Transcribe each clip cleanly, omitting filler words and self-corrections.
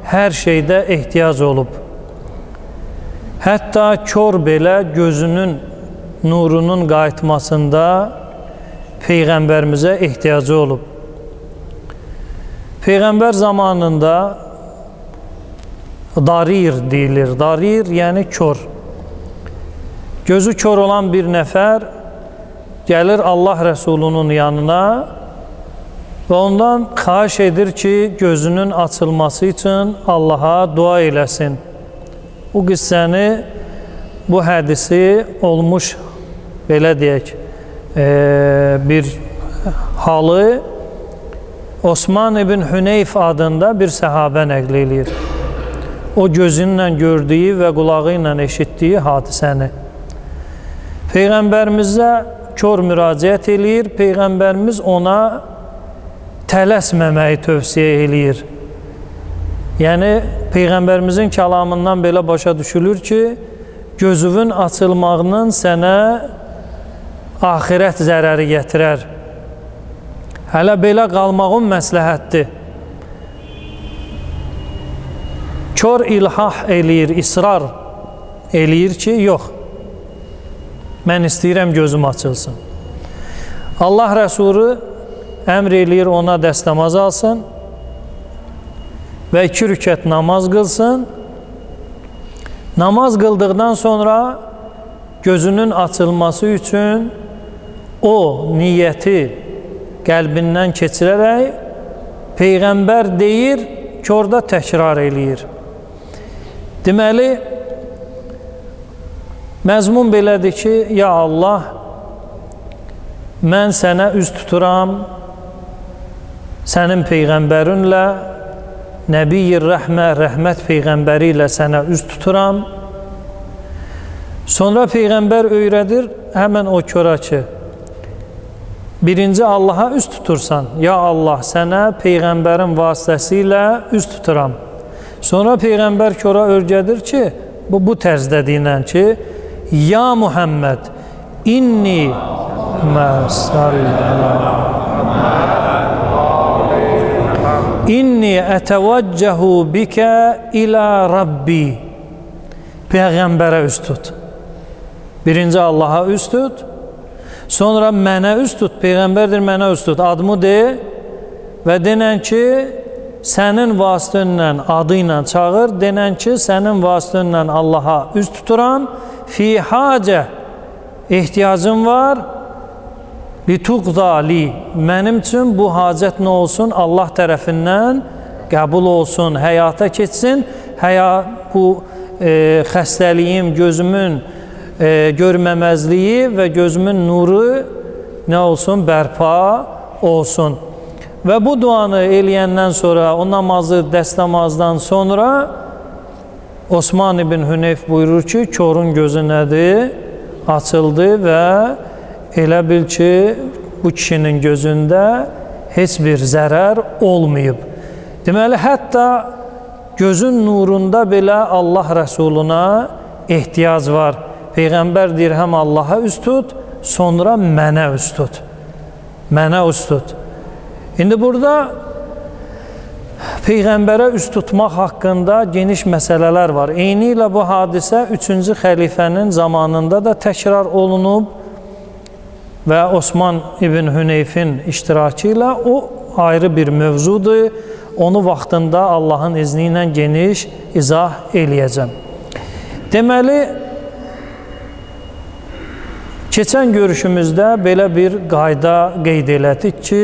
hər şeydə ehtiyac olub. Hətta kör belə gözünün nurunun qayıtmasında Peyğəmbərimizə ehtiyacı olub. Peyğəmbər zamanında darir deyilir. Darir yəni kör. Gözü kör olan bir nəfər gəlir Allah Rəsulunun yanına və ondan xahiş edir ki, gözünün açılması üçün Allaha dua eləsin. Bu qissəni, bu hədisi olmuş, belə deyək, bir halı Osman ibn Hüneyf adında bir səhabə nəql eləyir. O gözünlə gördüyü və qulağı ilə eşitdiyi hadisəni. Peyğəmbərimizə kör müraciət eləyir, Peyğəmbərimiz ona tələsməməyi tövsiyə eləyir. Yəni, Peyğəmbərimizin kəlamından belə başa düşülür ki, gözünün açılmağının sənə axirət zərəri gətirər. Hələ belə qalmağın məsləhətdir. Kör ilhah eləyir, israr eləyir ki, yox, mən istəyirəm gözüm açılsın. Allah Rəsulü əmr eləyir ona dəstəmaz alsın və 2 rükət namaz qılsın. Namaz qıldıqdan sonra gözünün açılması üçün o niyyəti qəlbindən keçirərək Peyğəmbər deyir, kördə təkrar eləyir. Deməli, məzmun belədir ki, ya Allah, mən sənə üz tuturam, sənin Peyğəmbərinlə, Nəbi-i Rəhmə, rəhmət Peyğəmbəri ilə sənə üz tuturam. Sonra Peyğəmbər öyrədir, həmən o köra ki, birinci Allaha üz tutursan, ya Allah, sənə Peyğəmbərin vasitəsilə üz tuturam. Sonra Peyğəmbər köra öyrədir ki, bu tərzdə deyilən ki, ya Muhammed, inni inni ətəvəccəhu bikə ilə Rabbi. Peyğəmbərə üz tut. Birinci Allaha üz tut, sonra mənə üz tut, Peyğəmbərdir, mənə üz tut, adımı de və denən ki, sənin vasitənlə, adı ilə çağır, denən ki, sənin vasitənlə Allaha üz tuturam, fi hacə, ehtiyacım var, lituqdali, mənim üçün bu hacət nə olsun? Allah tərəfindən qəbul olsun, həyata keçsin, bu xəstəliyim, gözümün görməməzliyi və gözümün nuru nə olsun? Bərpa olsun. Və bu duanı eləyəndən sonra, o namazı dəstəmazdan sonra Osman ibn Hüneyf buyurur ki, körün gözü nədir? Açıldı və elə bil ki, bu kişinin gözündə heç bir zərər olmayıb. Deməli, hətta gözün nurunda belə Allah Rəsuluna ehtiyac var. Peyğəmbər deyir, həm Allaha üz tut, sonra mənə üz tut. Mənə üz tut. İndi burada Peyğəmbərə üz tutmaq haqqında geniş məsələlər var. Eyni ilə bu hadisə 3-cü xəlifənin zamanında da təkrar olunub və Osman ibn Hüneyfin iştirakı ilə o ayrı bir mövzudur. Onu vaxtında Allahın izni ilə geniş izah eləyəcəm. Deməli, keçən görüşümüzdə belə bir qayda qeyd elədik ki,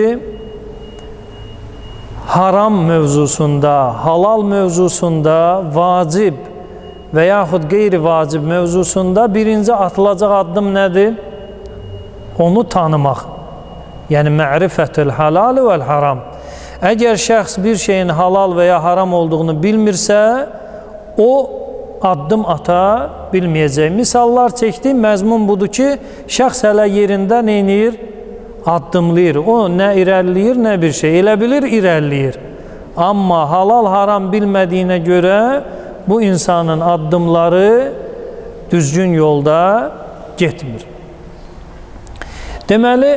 haram mövzusunda, halal mövzusunda, vacib və yaxud qeyri-vacib mövzusunda birinci atılacaq addım nədir? Onu tanımaq. Yəni, mərifətül halal vəl haram. Əgər şəxs bir şeyin halal və ya haram olduğunu bilmirsə, o addım ata bilməyəcək. Misallar çəkdim, məzmun budur ki, şəxs hələ yerində neynir? Addımlayır. O nə irəliləyir, nə bir şey. Elə bilir, irəliləyir. Amma halal haram bilmədiyinə görə bu insanın addımları düzgün yolda getmir. Deməli,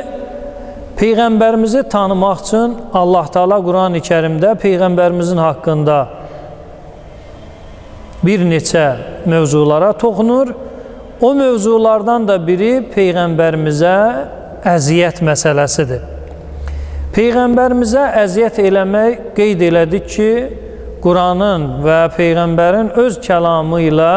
Peyğəmbərimizi tanımaq üçün Allah Teala Quran-ı Kərimdə Peyğəmbərimizin haqqında bir neçə mövzulara toxunur. O mövzulardan da biri Peyğəmbərimizə əziyyət məsələsidir. Peyğəmbərimizə əziyyət eləmək qeyd elədik ki, Quranın və Peyğəmbərin öz kəlamı ilə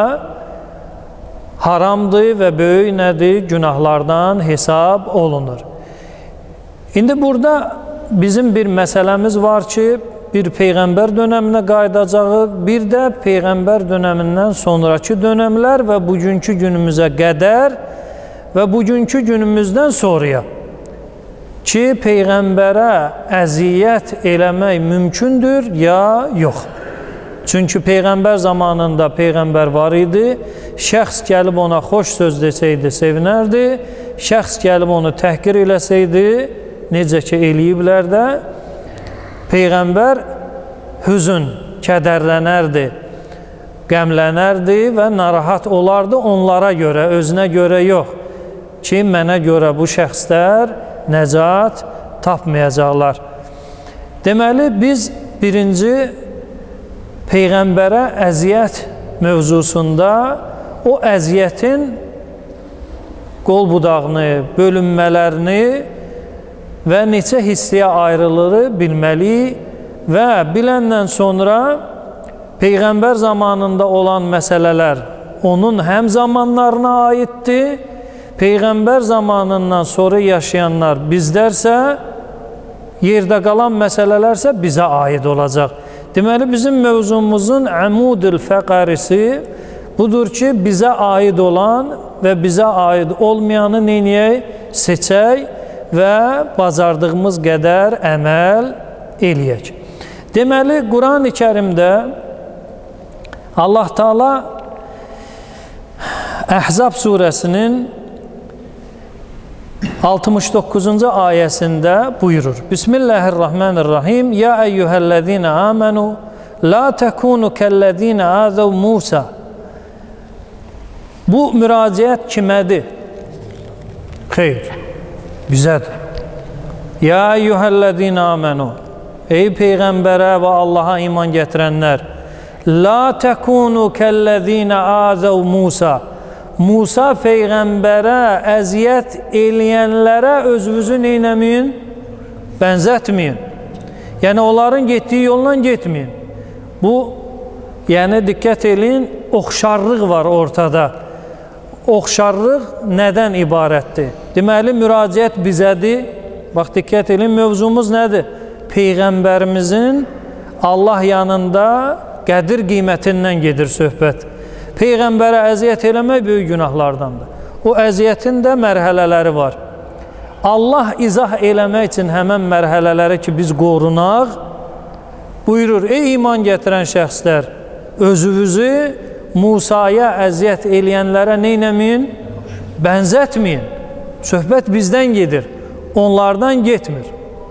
haramdır və böyük nədir? Günahlardan hesab olunur. İndi burada bizim bir məsələmiz var ki, bir Peyğəmbər dönəminə qayıdacağıq, bir də Peyğəmbər dönəmindən sonraki dönəmlər və bugünkü günümüzə qədər və bugünkü günümüzdən sonraya ki, Peyğəmbərə əziyyət eləmək mümkündür ya yox. Çünki Peyğəmbər zamanında Peyğəmbər var idi, şəxs gəlib ona xoş söz desəydi, sevinərdi, şəxs gəlib onu təhqir eləsəydi, necə ki eləyiblər də, Peyğəmbər hüzün, kədərlənərdi, qəmlənərdi və narahat olardı onlara görə, özünə görə yox ki, mənə görə bu şəxslər nəcat tapmayacaqlar. Deməli, biz birinci Peyğəmbərə əziyyət mövzusunda o əziyyətin qol budağını, bölünmələrini və neçə hissəyə ayrılığı bilməliyik və biləndən sonra Peyğəmbər zamanında olan məsələlər onun həm zamanlarına aiddir, Peyğəmbər zamanından sonra yaşayanlar bizlərsə, yerdə qalan məsələlərsə bizə aid olacaq. Deməli, bizim mövzumuzun əmudül fəqərisi budur ki, bizə aid olan və bizə aid olmayanı neyniyək? Seçək və bacardığımız qədər əməl eləyək. Deməli, Quran-ı Kərimdə Allah Teala Əhzab surəsinin 69-cu ayəsində buyurur. Bismillahirrahmanirrahim. Ya eyyuhəl-ləzīnə āmenū la təkunu kəl-ləzīnə āzəv Musa. Bu müraciət kimədir? Xeyr, bizədir. Ya eyyuhəl-ləzīnə āmenū. Ey Peyğəmbərə və Allaha iman gətirənlər. La təkunu kəl-ləzīnə āzəv Musa. Musa Peyğəmbərə əziyyət eləyənlərə özünüzü neynəməyin? Bənzətməyin. Yəni, onların getdiyi yolla getməyin. Bu, yəni, diqqət edin, oxşarlıq var ortada. Oxşarlıq nədən ibarətdir? Deməli, müraciət bizədir. Bax, diqqət edin, mövzumuz nədir? Peyğəmbərimizin Allah yanında qədir qiymətindən gedir söhbət. Peyğəmbərə əziyyət eləmək böyük günahlardandır. O əziyyətin də mərhələləri var. Allah izah eləmək üçün həmən mərhələləri ki, biz qorunaq, buyurur, ey iman gətirən şəxslər, özünüzü Musaya əziyyət eləyənlərə neynəməyin? Bənzətməyin. Söhbət bizdən gedir, onlardan getmir.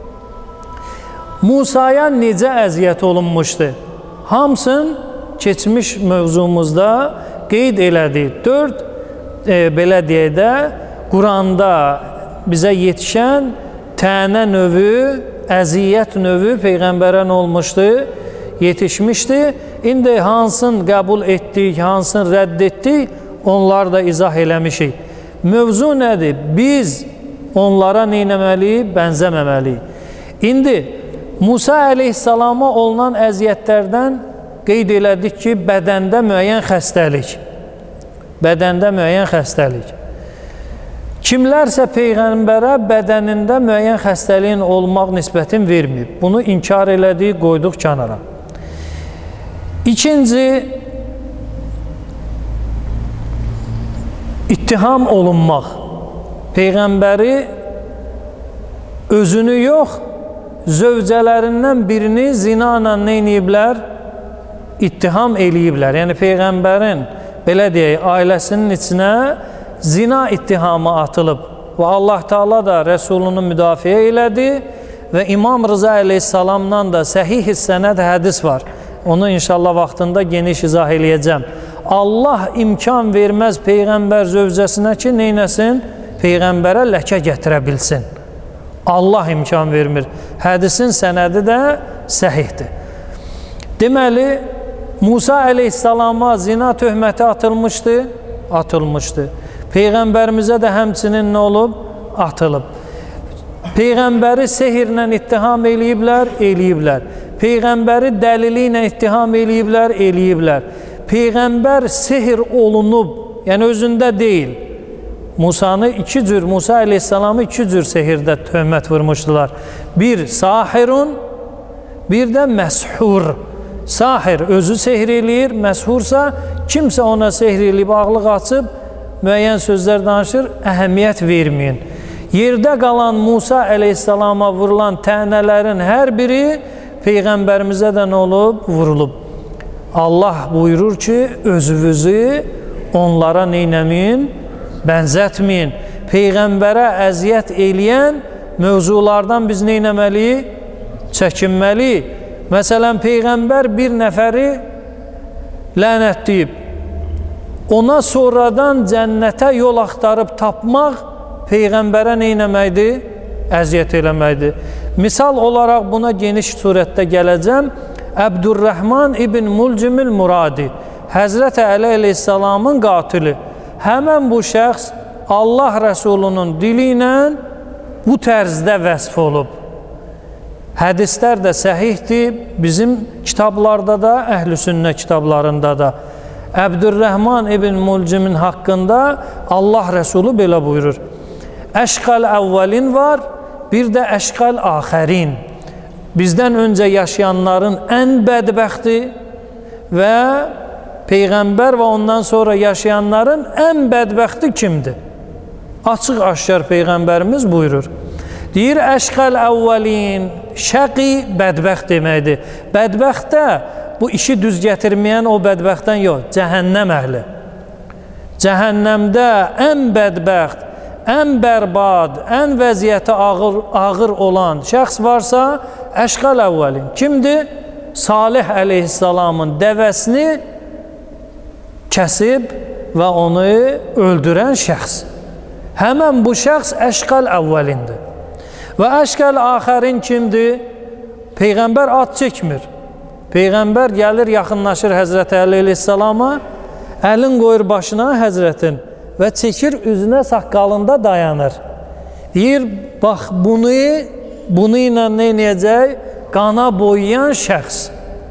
Musaya necə əziyyət olunmuşdu? Hamısın keçmiş mövzumuzda qeyd elədik. 4 belə deyək də Quranda bizə yetişən tənə növü, əziyyət növü Peyğəmbərə nə olmuşdu? Yetişmişdi. İndi hansını qəbul etdik, hansını rədd etdik, onları da izah eləmişik. Mövzu nədir? Biz onlara neynəməliyik? Bənzəməməliyik. İndi Musa əleyhissalama olunan əziyyətlərdən qeyd elədik ki, bədəndə müəyyən xəstəlik. Bədəndə müəyyən xəstəlik. Kimlərsə Peyğəmbərə bədənində müəyyən xəstəliyin olmaq nisbətin verməyib. Bunu inkar elədik, qoyduq kənara. İkinci, ittiham olunmaq. Peyğəmbəri özünü yox, zövcələrindən birini zina ilə neyniyiblər? İttiham eləyiblər. Yəni, Peyğəmbərin, belə deyək, ailəsinin içinə zina ittihamı atılıb və Allah Teala da Rəsulunu müdafiə elədi və İmam Rıza əleyhissalamdan da səhih sənəd hədis var. Onu inşallah vaxtında geniş izah eləyəcəm. Allah imkan verməz Peyğəmbər zövcəsinə ki, neynəsin? Peyğəmbərə ləkə gətirə bilsin. Allah imkan vermir. Hədisin sənədi də səhihdir. Deməli, Musa əleyhissalama zina töhməti atılmışdı? Atılmışdı. Peyğəmbərimizə də həmçinin nə olub? Atılıb. Peyğəmbəri sehirlə ittiham eləyiblər? Eləyiblər. Peyğəmbəri dəlili ilə ittiham eləyiblər? Eləyiblər. Peyğəmbər sehir olunub, yəni özündə deyil. Musa əleyhissalamı iki cür sehirdə töhmət vurmuşdular. Bir sahirun, bir də məshur. Sahir özü sehir eləyir, məshursa kimsə ona sehir eləyib, ağlıq açıb, müəyyən sözlər danışır, əhəmiyyət verməyin. Yerdə qalan Musa əleyhissalama vurulan tənələrin hər biri Peyğəmbərimizə də nə olub? Vurulub. Allah buyurur ki, özünüzü onlara neynəməyin? Bənzətməyin. Peyğəmbərə əziyyət eləyən mövzulardan biz neynəməliyik? Çəkinməliyik. Məsələn, Peyğəmbər bir nəfəri lənətləyib. Ona sonradan cənnətə yol axtarıb tapmaq Peyğəmbərə neynəməkdir? Əziyyət eləməkdir. Misal olaraq buna geniş surətdə gələcəm. Əbdurrəhman ibn Mulcimil Muradi, Həzrət Əli əleyhissalamın qatili. Həmən bu şəxs Allah Rəsulunun dili ilə bu tərzdə vəsf olub. Hədislər də səhihdir, bizim kitablarda da, Əhl-i Sünnə kitablarında da. Əbdurrəhman ibn Mulcimin haqqında Allah Rəsulu belə buyurur. Əşqəl əvvəlin var, bir də əşqəl axərin. Bizdən öncə yaşayanların ən bədbəxti və Peyğəmbər və ondan sonra yaşayanların ən bədbəxti kimdir? Açıq-aşkar Peyğəmbərimiz buyurur. Deyir, əşqəl əvvəlin, şəqi bədbəxt deməkdir. Bədbəxtdə bu işi düz gətirməyən o bədbəxtdən yox, cəhənnəm əhli. Cəhənnəmdə ən bədbəxt, ən bərbad, ən vəziyyəti ağır olan şəxs varsa, əşqəl əvvəlin. Kimdir? Salih əleyhissalamın dəvəsini kəsib və onu öldürən şəxs. Həmən bu şəxs əşqəl əvvəlindir. Və əşqəl axərin kimdir? Peyğəmbər ad çəkmir. Peyğəmbər gəlir, yaxınlaşır Həzrət Əli əleyhissalama, əlin qoyur başına Həzrətin və çəkir üzünə saqqalında dayanır. Deyir, bax bunu ilə nə edəcək? Qana boyayan şəxs.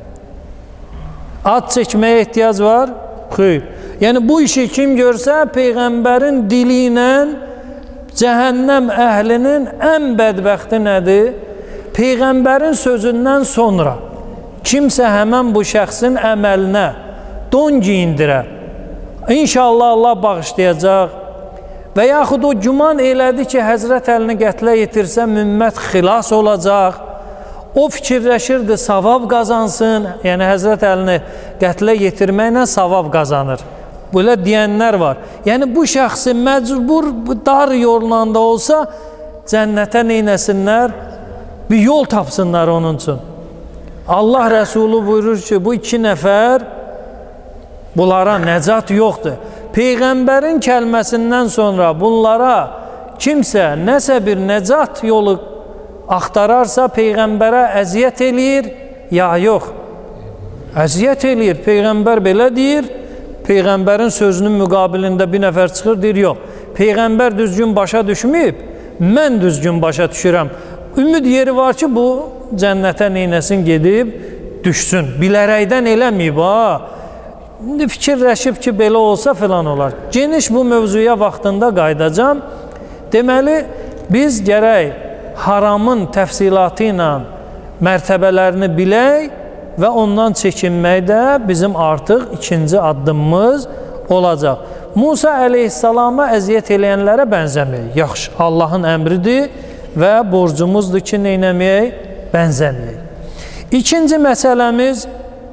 Ad çəkməyə ehtiyac var? Xeyr. Yəni bu işi kim görsə, Peyğəmbərin dili ilə cəhənnəm əhlinin ən bədbəxti nədir? Peyğəmbərin sözündən sonra kimsə həmən bu şəxsin əməlinə don giyindirə, İnşallah Allah bağışlayacaq və yaxud o güman elədi ki, Həzrət Əlini qətlə yetirsə, ümmət xilas olacaq. O fikirləşirdi, savab qazansın, yəni Həzrət Əlini qətlə yetirməklə savab qazanır. Belə deyənlər var. Yəni bu şəxsi məcbur, dar yolla da olsa, cənnətə neynəsinlər? Bir yol tapsınlar onun üçün. Allah Rəsulu buyurur ki, bu iki nəfər, bunlara nəcat yoxdur. Peyğəmbərin kəlməsindən sonra bunlara kimsə nəsə bir nəcat yolu axtararsa, Peyğəmbərə əziyyət eləyir, ya yox. Əziyyət eləyir. Peyğəmbər belə deyir, Peyğəmbərin sözünün müqabilində bir nəfər çıxır, deyir, yox. Peyğəmbər düzgün başa düşməyib, mən düzgün başa düşürəm. Ümid yeri var ki, bu cənnətə neynəsin gedib, düşsün. Bilərəkdən eləməyib, ha. İndi fikirləşib ki, belə olsa filan olar. Geniş bu mövzuya vaxtında qaydacam. Deməli, biz gərək haramın təfsilatı ilə mərtəbələrini bilək və ondan çəkinmək də bizim artıq ikinci addımımız olacaq. Musa əleyhissalama əziyyət eləyənlərə bənzəməyək. Yaxşı, Allahın əmridir və borcumuzdur ki, neynəməyək? Bənzəməyək. İkinci məsələmiz,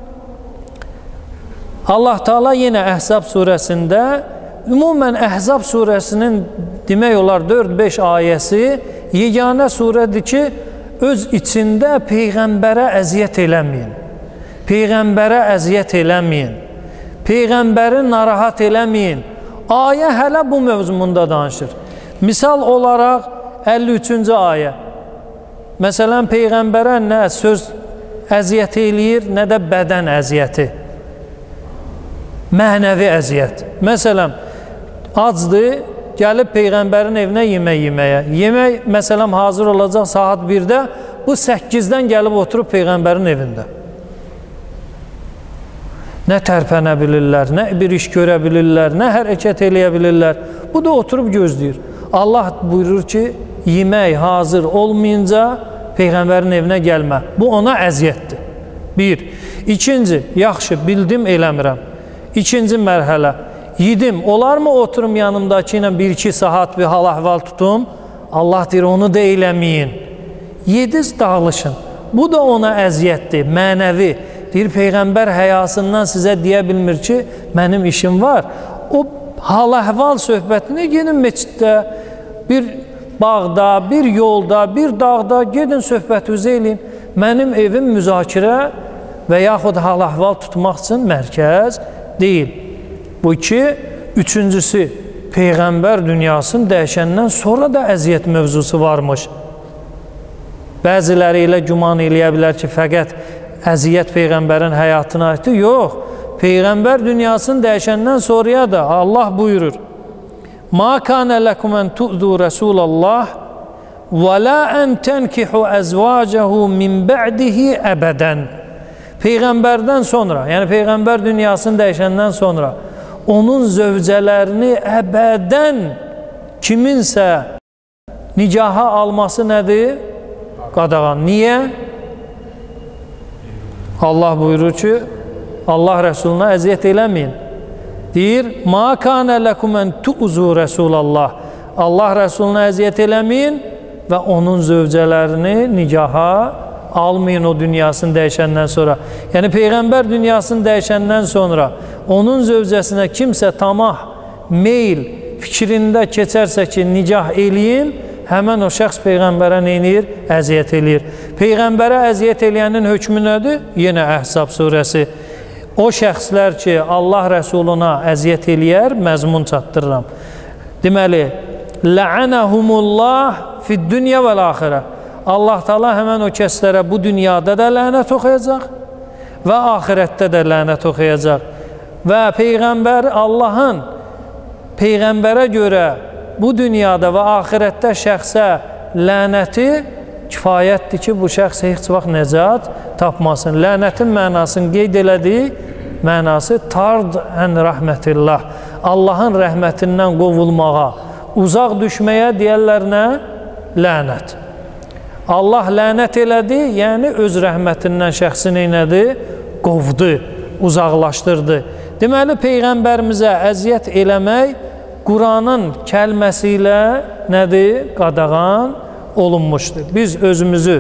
Allah Teala yenə Əhzab surəsində, ümumən Əhzab surəsinin demək olar 4-5 ayəsi yeganə surədir ki, öz içində Peyğəmbərə əziyyət eləməyin. Peyğəmbərə əziyyət eləməyin. Peyğəmbəri narahat eləməyin. Ayə hələ bu mövzumunda danışır. Misal olaraq 53-cü ayə. Məsələn, Peyğəmbərə nə söz əziyyət eləyir, nə də bədən əziyyəti. Mənəvi əziyyət. Məsələn, acdır, gəlib Peyğəmbərin evinə yemək yeməyə. Yemək, məsələn, hazır olacaq saat 1-də, bu 8-dən gəlib oturub Peyğəmbərin evində. Nə tərpənə bilirlər, nə bir iş görə bilirlər, nə hərəkət eləyə bilirlər. Bu da oturub gözləyir. Allah buyurur ki, yemək hazır olmayınca Peyğəmbərin evinə gəlmə. Bu ona əziyyətdir. Bir. İkinci, yaxşı, bildim, eləmirəm. İkinci mərhələ, yedim, olarmı oturum yanımdakı ilə 1-2 saat bir hal-əhval tutum? Allah deyir, onu da eləməyin. Yediz, dağılışın. Bu da ona əziyyətdir, mənəvi. Deyir, Peyğəmbər həyasından sizə deyə bilmir ki, mənim işim var. O hal-əhval söhbətini gedin meçiddə, bir bağda, bir yolda, bir dağda gedin söhbətinizi eləyin. Mənim evim müzakirə və yaxud hal-əhval tutmaq üçün mərkəz deyil. Bu iki. Üçüncüsü, Peyğəmbər dünyasını dəyişəndən sonra da əziyyət mövzusu varmış. Bəziləri ilə güman eləyə bilər ki, fəqət əziyyət Peyğəmbərin həyatına aiddir. Yox, Peyğəmbər dünyasını dəyişəndən sonraya da Allah buyurur. مَا كَانَ لَكُمْ أَنْ تُؤْذُوا رَسُولَ اللّٰهِ وَلَا أَنْ تَنْكِحُوا أَزْوَاجَهُ مِنْ بَعْدِهِ أَبَدًا. Peyğəmbərdən sonra, yəni Peyğəmbər dünyasını dəyişəndən sonra onun zövcələrini əbədən kiminsə nicaha alması nədir? Qadağan. Niyə? Allah buyurur ki, Allah Rəsuluna əziyyət eləməyin. Deyir, مَا كَانَ لَكُمْ أَنْ تُؤْذُوا رَسُولَ اللّٰهِ. Allah Rəsuluna əziyyət eləməyin və onun zövcələrini nicaha almayın o dünyasını dəyişəndən sonra. Yəni, Peyğəmbər dünyasını dəyişəndən sonra onun zövcəsinə kimsə tamah, meyl fikrində keçərsə ki, nicah eləyim, həmən o şəxs Peyğəmbərə neynir? Əziyyət eləyir. Peyğəmbərə əziyyət eləyənin hökmü nədir? Yenə Əhzab surəsi. O şəxslər ki, Allah Rəsuluna əziyyət eləyər, məzmun çatdırıram. Deməli, Lə'ənəhumullah fid-dünya vəl-axirə. Allah Teala həmən o kəslərə bu dünyada da lənət oxuyacaq və axirətdə də lənət oxuyacaq. Və Peyğəmbər, Allahın Peyğəmbərə görə bu dünyada və axirətdə şəxsə lənəti kifayətdir ki, bu şəxs heç vaxt nəcat tapmasın. Lənətin mənasını qeyd elədiyi mənası tard ən rəhmətillah. Allahın rəhmətindən qovulmağa, uzaq düşməyə deyərlər nə? Lənət. Allah lənət elədi, yəni öz rəhmətindən şəxsi neynədi? Qovdu, uzaqlaşdırdı. Deməli, Peyğəmbərimizə əziyyət eləmək Quranın kəlməsi ilə nədir? Qadağan olunmuşdur. Biz özümüzü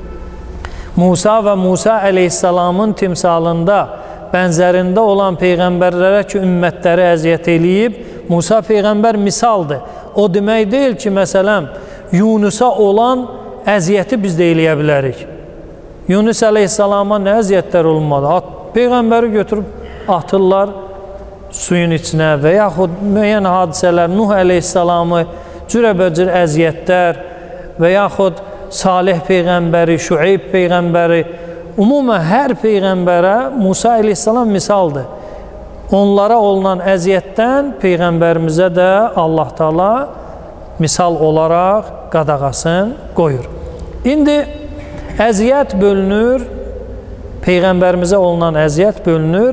Musa və Musa əleyhissalamın timsalında, bənzərində olan Peyğəmbərlərə ki, ümmətləri əziyyət eləyib, Musa Peyğəmbər misaldır. O demək deyil ki, məsələn, Yunusa olan əziyyəti biz də eləyə bilərik. Yunus əleyhissalama nə əziyyətlər olmadı? Peyğəmbəri götürüb atırlar suyun içinə və yaxud müəyyən hadisələr, Nuh əleyhissalamı cürəbəcür əziyyətlər və yaxud Salih Peyğəmbəri, Şüeyb Peyğəmbəri, umumən hər Peyğəmbərə Musa əleyhissalam misaldır. Onlara olunan əziyyətdən Peyğəmbərimizə də Allah Teala misal olaraq qadağasını qoyur. İndi əziyyət bölünür, Peyğəmbərimizə olunan əziyyət bölünür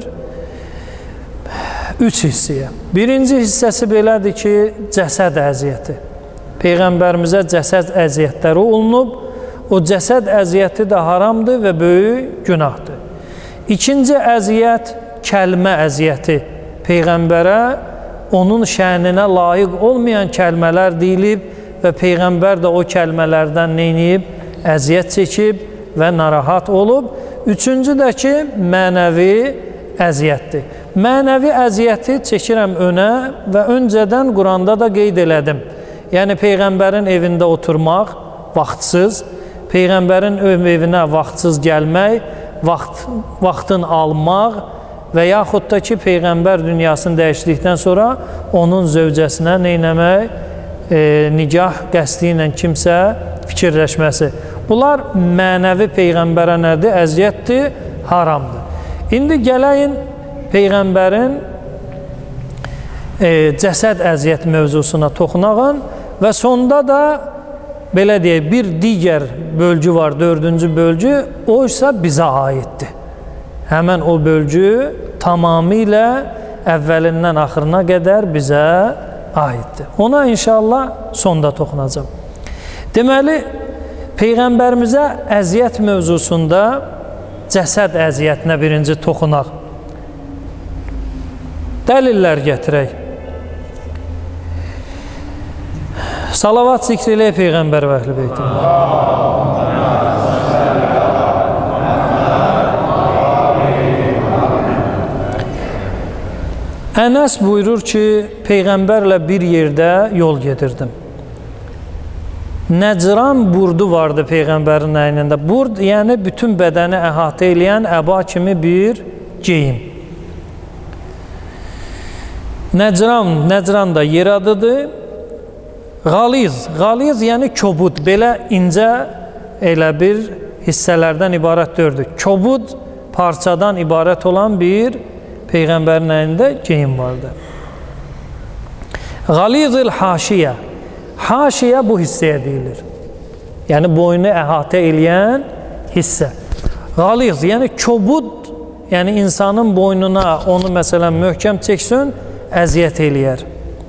3 hissəyə. Birinci hissəsi belədir ki, cəsəd əziyyəti. Peyğəmbərimizə cəsəd əziyyətləri olunub, o cəsəd əziyyəti də haramdır və böyük günahdır. İkinci əziyyət kəlmə əziyyəti. Peyğəmbərə onun şəninə layiq olmayan kəlmələr deyilib və Peyğəmbər də o kəlmələrdən neyniyib? Əziyyət çəkib və narahat olub. Üçüncü də ki, mənəvi əziyyətdir. Mənəvi əziyyəti çəkirəm önə və öncədən Quranda da qeyd elədim. Yəni, Peyğəmbərin evində oturmaq vaxtsız, Peyğəmbərin evinə vaxtsız gəlmək, vaxtın almaq və yaxud da ki, Peyğəmbər dünyasını dəyişdikdən sonra onun zövcəsinə neynəmək, nicah qəsdi ilə kimsə fikirləşməsi. Bunlar mənəvi Peyğəmbərə nədir? Əziyyətdir, haramdır. İndi gələyin Peyğəmbərin cəsəd əziyyət mövzusuna toxunağın və sonda da belə deyək, bir digər bölgü var, 4-cü bölgü, o isə bizə aiddir. Həmən o bölgü tamamilə əvvəlindən axırına qədər bizə aiddir. Ona inşallah sonda toxunacam. Deməli, Peyğəmbərimizə əziyyət mövzusunda cəsəd əziyyətinə birinci toxunaq. Dəlillər gətirək. Salavat zikr eləyə Peyğəmbər və əhl-i beytinə. Ənəs buyurur ki, Peyğəmbərlə bir yerdə yol gedirdim. Nəcran burdu vardı Peyğəmbərin əynində. Burd, yəni bütün bədəni əhatə eləyən əba kimi bir geyim. Nəcran da yer adıdır. Qaliz yəni kobud, belə incə elə bir hissələrdən ibarət dördür. Kobud parçadan ibarət olan bir Peyğəmbərin əlində geyim vardı. Qalizil haşiyə. Haşiyə bu hissəyə deyilir. Yəni boynu əhatə eləyən hissə. Qaliz yəni kobud, yəni insanın boynuna onu məsələn möhkəm çəksin, əziyyət eləyər.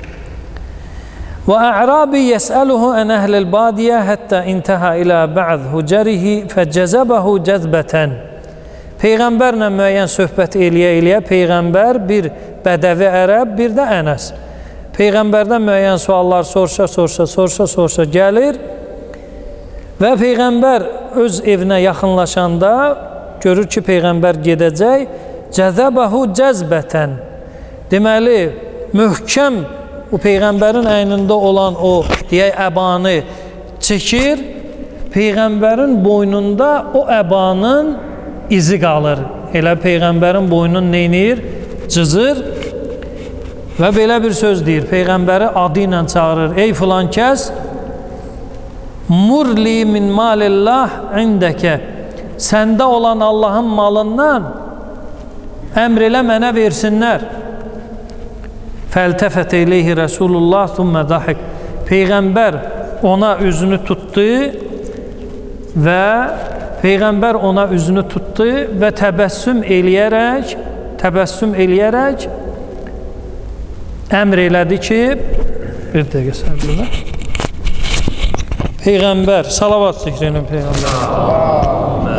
وأعرابي يسأله عن أهل البادية حتى انتهى إلى بعض هجره فجذبه جذبة. Peyğəmbərlə müəyyən söhbət eləyə Peyğəmbər bir bədəvi ərəb, bir də Ənəs. Peyğəmbərdən müəyyən suallar soruşa gəlir və Peyğəmbər öz evinə yaxınlaşanda görür ki, Peyğəmbər gedəcək. Cəzəbəhu cəzbətən. Deməli, möhkəm o Peyğəmbərin əynində olan o deyək əbanı çəkir, Peyğəmbərin boynunda o əbanın izi qalır. Elə Peyğəmbərin boynunu neynir? Cızır və belə bir söz deyir. Peyğəmbəri adı ilə çağırır. Ey filan kəs, murli min malillah indəkə. Səndə olan Allahın malından əmr elə mənə versinlər. Fəltəfət eləyhi Rəsulullah thumma dahik. Peyğəmbər ona üzünü tutdu və təbəssüm eləyərək əmr elədi ki, bir dəqiqə səbirlə. Peyğəmbər, salavat zikrini Peyğəmbər.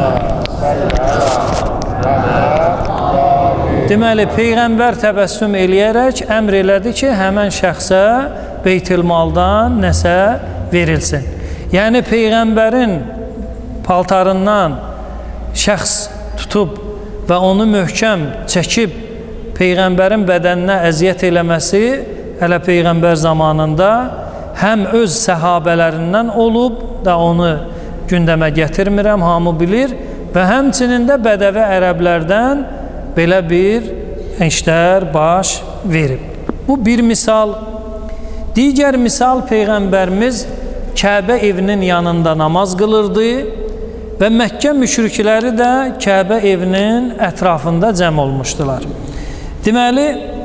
Deməli, Peyğəmbər təbəssüm eləyərək əmr elədi ki, həmən şəxsə Beytülmaldan nəsə verilsin. Yəni, Peyğəmbərin paltarından şəxs tutub və onu möhkəm çəkib Peyğəmbərin bədəninə əziyyət eləməsi hələ Peyğəmbər zamanında həm öz səhabələrindən olub da onu gündəmə gətirmirəm, hamı bilir və həmçinin də bədəvi ərəblərdən belə bir işlər baş verib. Bu bir misal. Digər misal, Peyğəmbərimiz Kəbə evinin yanında namaz qılırdı və Məkkə müşrikləri də Kəbə evinin ətrafında cəm olmuşdular. Deməli,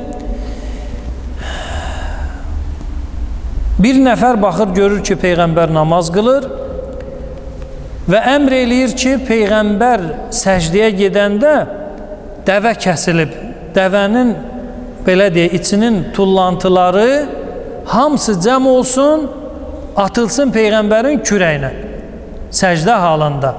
bir nəfər baxır, görür ki, Peyğəmbər namaz qılır və əmr eləyir ki, Peyğəmbər səcdiyə gedəndə dəvə kəsilib, dəvənin belə deyək, içinin tullantıları hamısı cəm olsun, atılsın Peyğəmbərin kürəyinə, səcdə halında.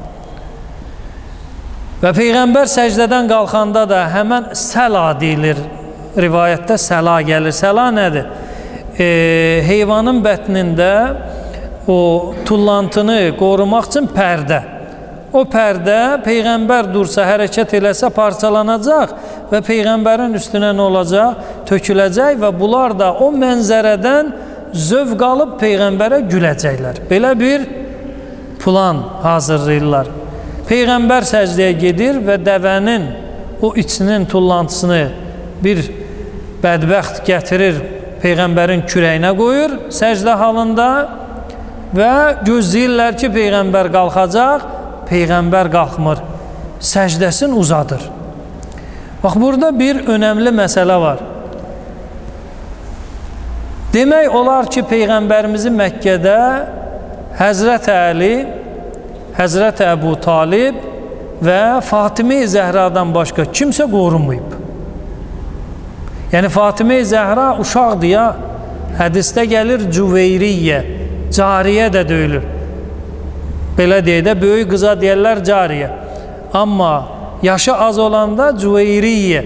Və Peyğəmbər səcdədən qalxanda da həmən səla deyilir, rivayətdə səla gəlir. Səla nədir? Heyvanın bətnində o tullantını qorumaq üçün pərdə. O pərdə Peyğəmbər dursa, hərəkət eləsə parçalanacaq və Peyğəmbərin üstünə nə olacaq? Töküləcək və bunlar da o mənzərədən zövq alıb Peyğəmbərə güləcəklər. Belə bir plan hazırlayırlar. Peyğəmbər səcdəyə gedir və dəvənin o içinin tullantısını bir bədbəxt gətirir, Peyğəmbərin kürəyinə qoyur səcdə halında və gözləyirlər ki, Peyğəmbər qalxacaq. Peyğəmbər qalxmır, səcdəsini uzadır. Bax, burada bir önəmli məsələ var. Demək olar ki, Peyğəmbərimizi Məkkədə Həzrət Əli, Həzrət Əbu Talib və Fatimə-i Zəhradan başqa kimsə qorunmayıb. Yəni Fatimə-i Zəhra uşaqdır ya, hədisdə gəlir Cüveyriyyə, cariyə də deyilir. Belə deyək də, böyük qıza deyərlər cariyə. Amma yaşı az olanda Cüveyriyyə.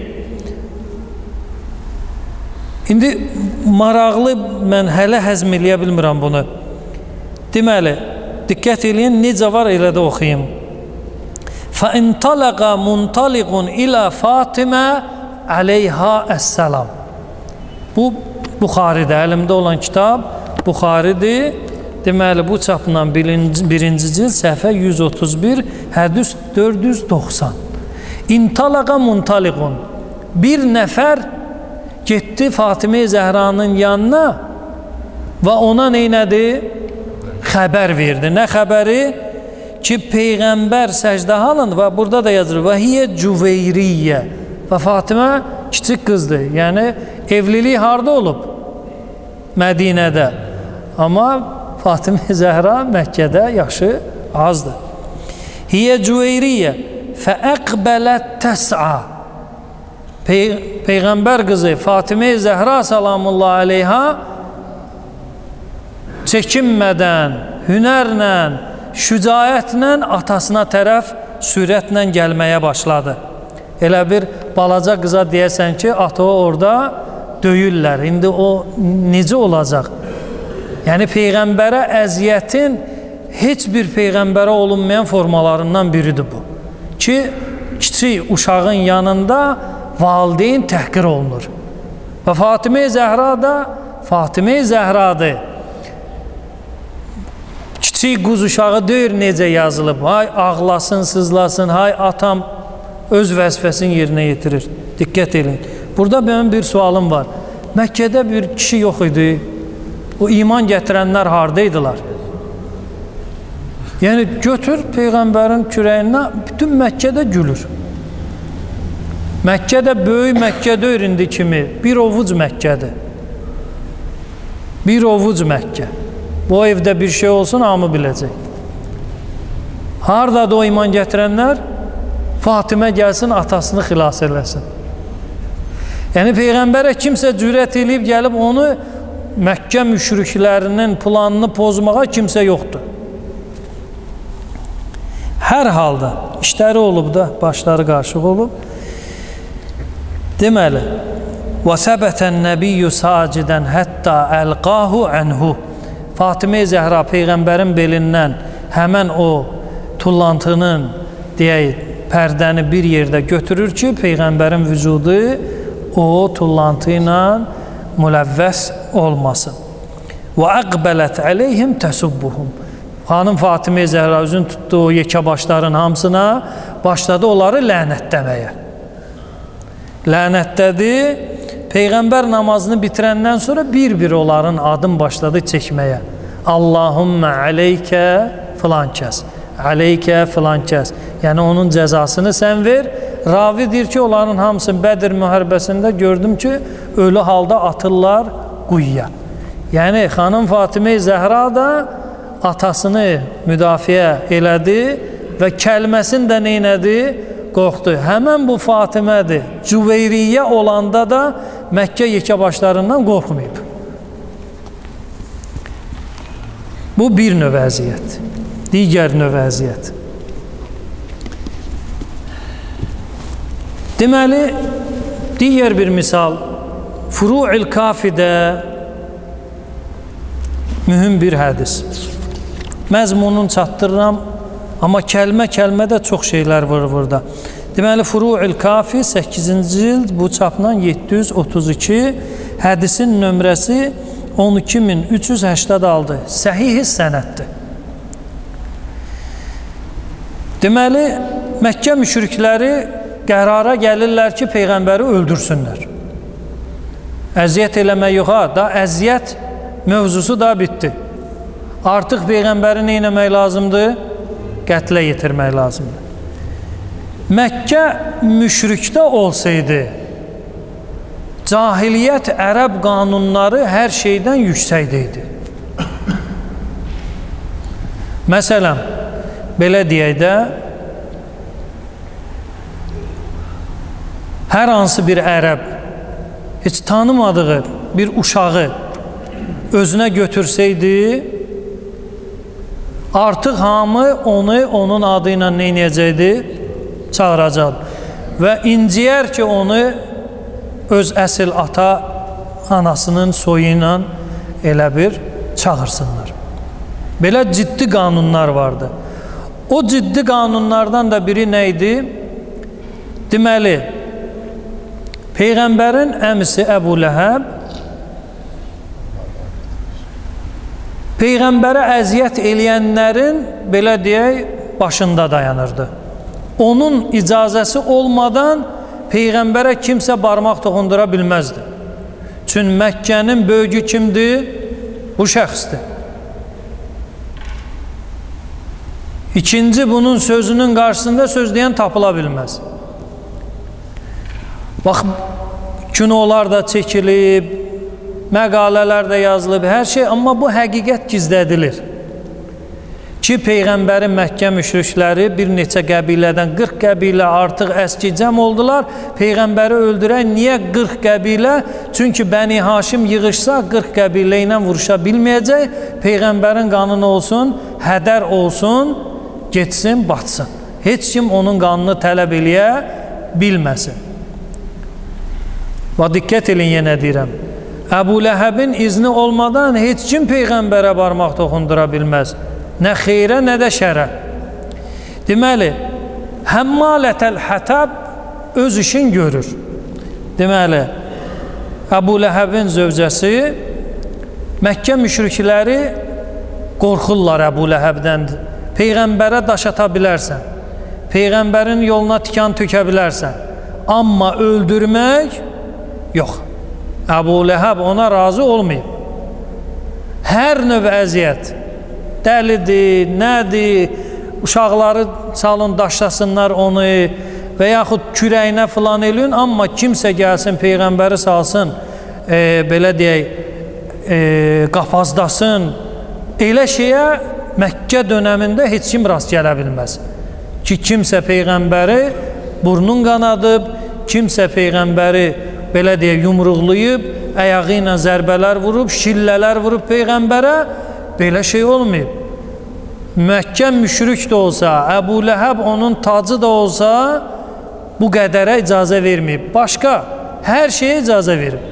İndi maraqlı, mən hələ həzm eləyə bilmirəm bunu. Deməli, diqqət eləyin, necə var elə də oxuyayım. فَاِنْطَلَقَ مُنْطَلِقٌ إِلَى فَاطِمَةَ عَلَيْهَا السَّلَامِ. Bu, Buxaridə, əlimdə olan kitab Buxaridir. Deməli, bu çapla birinci cild, səhifə 131, hədis 490. İntalaqa muntaliqun. Bir nəfər getdi Fatimə-i Zəhranın yanına və ona neynədi? Xəbər verdi. Nə xəbəri? Ki, Peyğəmbər səcdə halında, və burada da yazır, və hiyə Cüveyriyyə. Və Fatimə kiçik qızdır. Yəni, evlilik harda olub? Mədinədə. Amma Fatimə Zəhra Məkkədə yaşı azdır. Hiyə Cüveyriyyə fəəqbələt təs'a. Peyğəmbər qızı Fatimə Zəhra salamullah aleyha çəkinmədən, hünərlə, şücaətlə atasına tərəf sürətlə gəlməyə başladı. Elə bir balaca qıza deyəsən ki, ata orada döyürlər. İndi o necə olacaq? Yəni, Peyğəmbərə əziyyətin heç bir Peyğəmbərə olunmayan formalarından biridir bu. Ki, kiçik uşağın yanında valideyn təhqir olunur. Və Fatimə Zəhra da Fatimə Zəhradır. Kiçik quz uşağı deyir necə yazılıb. Hay ağlasın, sızlasın, hay atam öz vəzifəsini yerinə yetirir. Diqqət edin. Burada mənim bir sualım var. Məkkədə bir kişi yox idi. O iman gətirənlər haradaydılar? Yəni götür Peyğəmbərin kürəyinə, bütün Məkkədə gülür. Məkkədə böyük Məkkədə indi kimi bir ovuc Məkkədir. Bir ovuc Məkkə. Bu evdə bir şey olsun, hamı biləcək. Haradadır o iman gətirənlər? Fatimə gəlsin, atasını xilas eləsin. Yəni Peyğəmbərə kimsə cürət eləyib gəlib onu Məkkə müşriklərinin planını pozmağa kimsə yoxdur. Hər halda işləri olub da, başları qarışıq olub. Deməli, وَسَبَتَ النَّبِيُّ سَاجِدًا حَتَّى أَلْقَاهُ عَنْهُ. Fatimə Zəhra Peyğəmbərin belindən həmən o tullantının, deyək, pərdəni bir yerdə götürür ki, Peyğəmbərin vücudu o tullantı ilə müləvvəs olmasın. وَأَقْبَلَتْ عَلَيْهِمْ تَسُبُّهُمْ. Xanım Fatimə Zəhra üzün tutdu o yekəbaşların hamısına, başladı onları lənətləməyə. Lənətlədi. Peyğəmbər namazını bitirəndən sonra bir-bir onların adım başladı çəkməyə. Allahümmə aleykə filan kəs, aleykə filan kəs. Yəni onun cəzasını sən ver. Ravi deyir ki, onların hamısı Bədir müharibəsində gördüm ki, ölü halda atırlar quyuya. Yəni xanım Fatimə Zəhra da atasını müdafiə elədi və kəlməsini də neynədi? Qorxdu. Həmən bu Fatimədir. Cüveyriyyə olanda da Məkkə yekəbaşlarından qorxmayıb. Bu bir növ əziyyət. Digər növ əziyyət. Deməli, digər bir misal, Furu'il Kafidə mühüm bir hədis. Məzmununu çatdırıram, amma kəlmə-kəlmə də çox şeylər var burada. Deməli, Furu'il Kafi 8-ci cild, bu çapla 732, hədisin nömrəsi 12386, səhih sənəddir. Deməli, Məkkə müşrikləri qərara gəlirlər ki, Peyğəmbəri öldürsünlər. Əziyyət eləmək yox, da əziyyət mövzusu da bitdi. Artıq Peyğəmbəri nə etmək lazımdır? Qətlə yetirmək lazımdır. Məkkə müşrikdə olsaydı, cahiliyyət ərəb qanunları hər şeydən yüksəkdə idi. Məsələn, belə deyək də, hər hansı bir ərəb heç tanımadığı bir uşağı özünə götürsəydi, artıq hamı onu onun adı ilə nə edəcəkdi? Çağıracaqdı. Və inciyər ki, onu öz əsl ata, anasının soyu ilə elə bir çağırsınlar. Belə ciddi qanunlar vardı. O ciddi qanunlardan da biri nə idi? Deməli, Peyğəmbərin əmisi Əbu Ləhəb Peyğəmbərə əziyyət eləyənlərin, belə deyək, başında dayanırdı. Onun icazəsi olmadan Peyğəmbərə kimsə barmaq toxundura bilməzdi. Çünki Məkkənin böyücü kimdir? Bu şəxsdir. İkinci, bunun sözünün qarşısında söz deyən tapıla bilməz. Bax, kinolar da çəkilib, məqalələr də yazılıb, hər şey, amma bu həqiqət gizlədilir. Ki, Peyğəmbərin Məkkə müşrikləri bir neçə qəbilədən 40 qəbilə artıq əski cəm oldular. Peyğəmbəri öldürək, niyə 40 qəbilə? Çünki Bəni Haşim yığışsa 40 qəbilə ilə vuruşa bilməyəcək. Peyğəmbərin qanını olsun, hədər olsun, getsin, batsın. Heç kim onun qanını tələb eləyə bilməsin. Və diqqət edin, yenə deyirəm. Əbu Ləhəbin izni olmadan heç kim Peyğəmbərə barmaq toxundura bilməz. Nə xeyrə, nə də şərə. Deməli, Həmmalətəl Hətəb öz işin görür. Deməli, Əbu Ləhəbin zövcəsi, Məkkə müşrikləri qorxurlar Əbu Ləhəbdən. Peyğəmbərə daş ata bilərsən, Peyğəmbərin yoluna tikan tökə bilərsən, amma öldürmək yox. Əbu Ləhəb ona razı olmayıb. Hər növ əziyyət, dəlidir, nədir, uşaqları salın, daşlasınlar onu və yaxud kürəyinə filan eləyin, amma kimsə gəlsin, Peyğəmbəri salsın, belə deyək, qafazdasın. Elə şeyə Məkkə dönəmində heç kim rast gələ bilməz. Ki, kimsə Peyğəmbəri burnun qanadıb, kimsə Peyğəmbəri belə deyək, yumruqlayıb, əyağı ilə zərbələr vurub, şillələr vurub Peyğəmbərə, belə şey olmayıb. Məkkə müşrik də olsa, Əbu Ləhəb onun tacı da olsa, bu qədərə icazə verməyib. Başqa, hər şeyə icazə verib.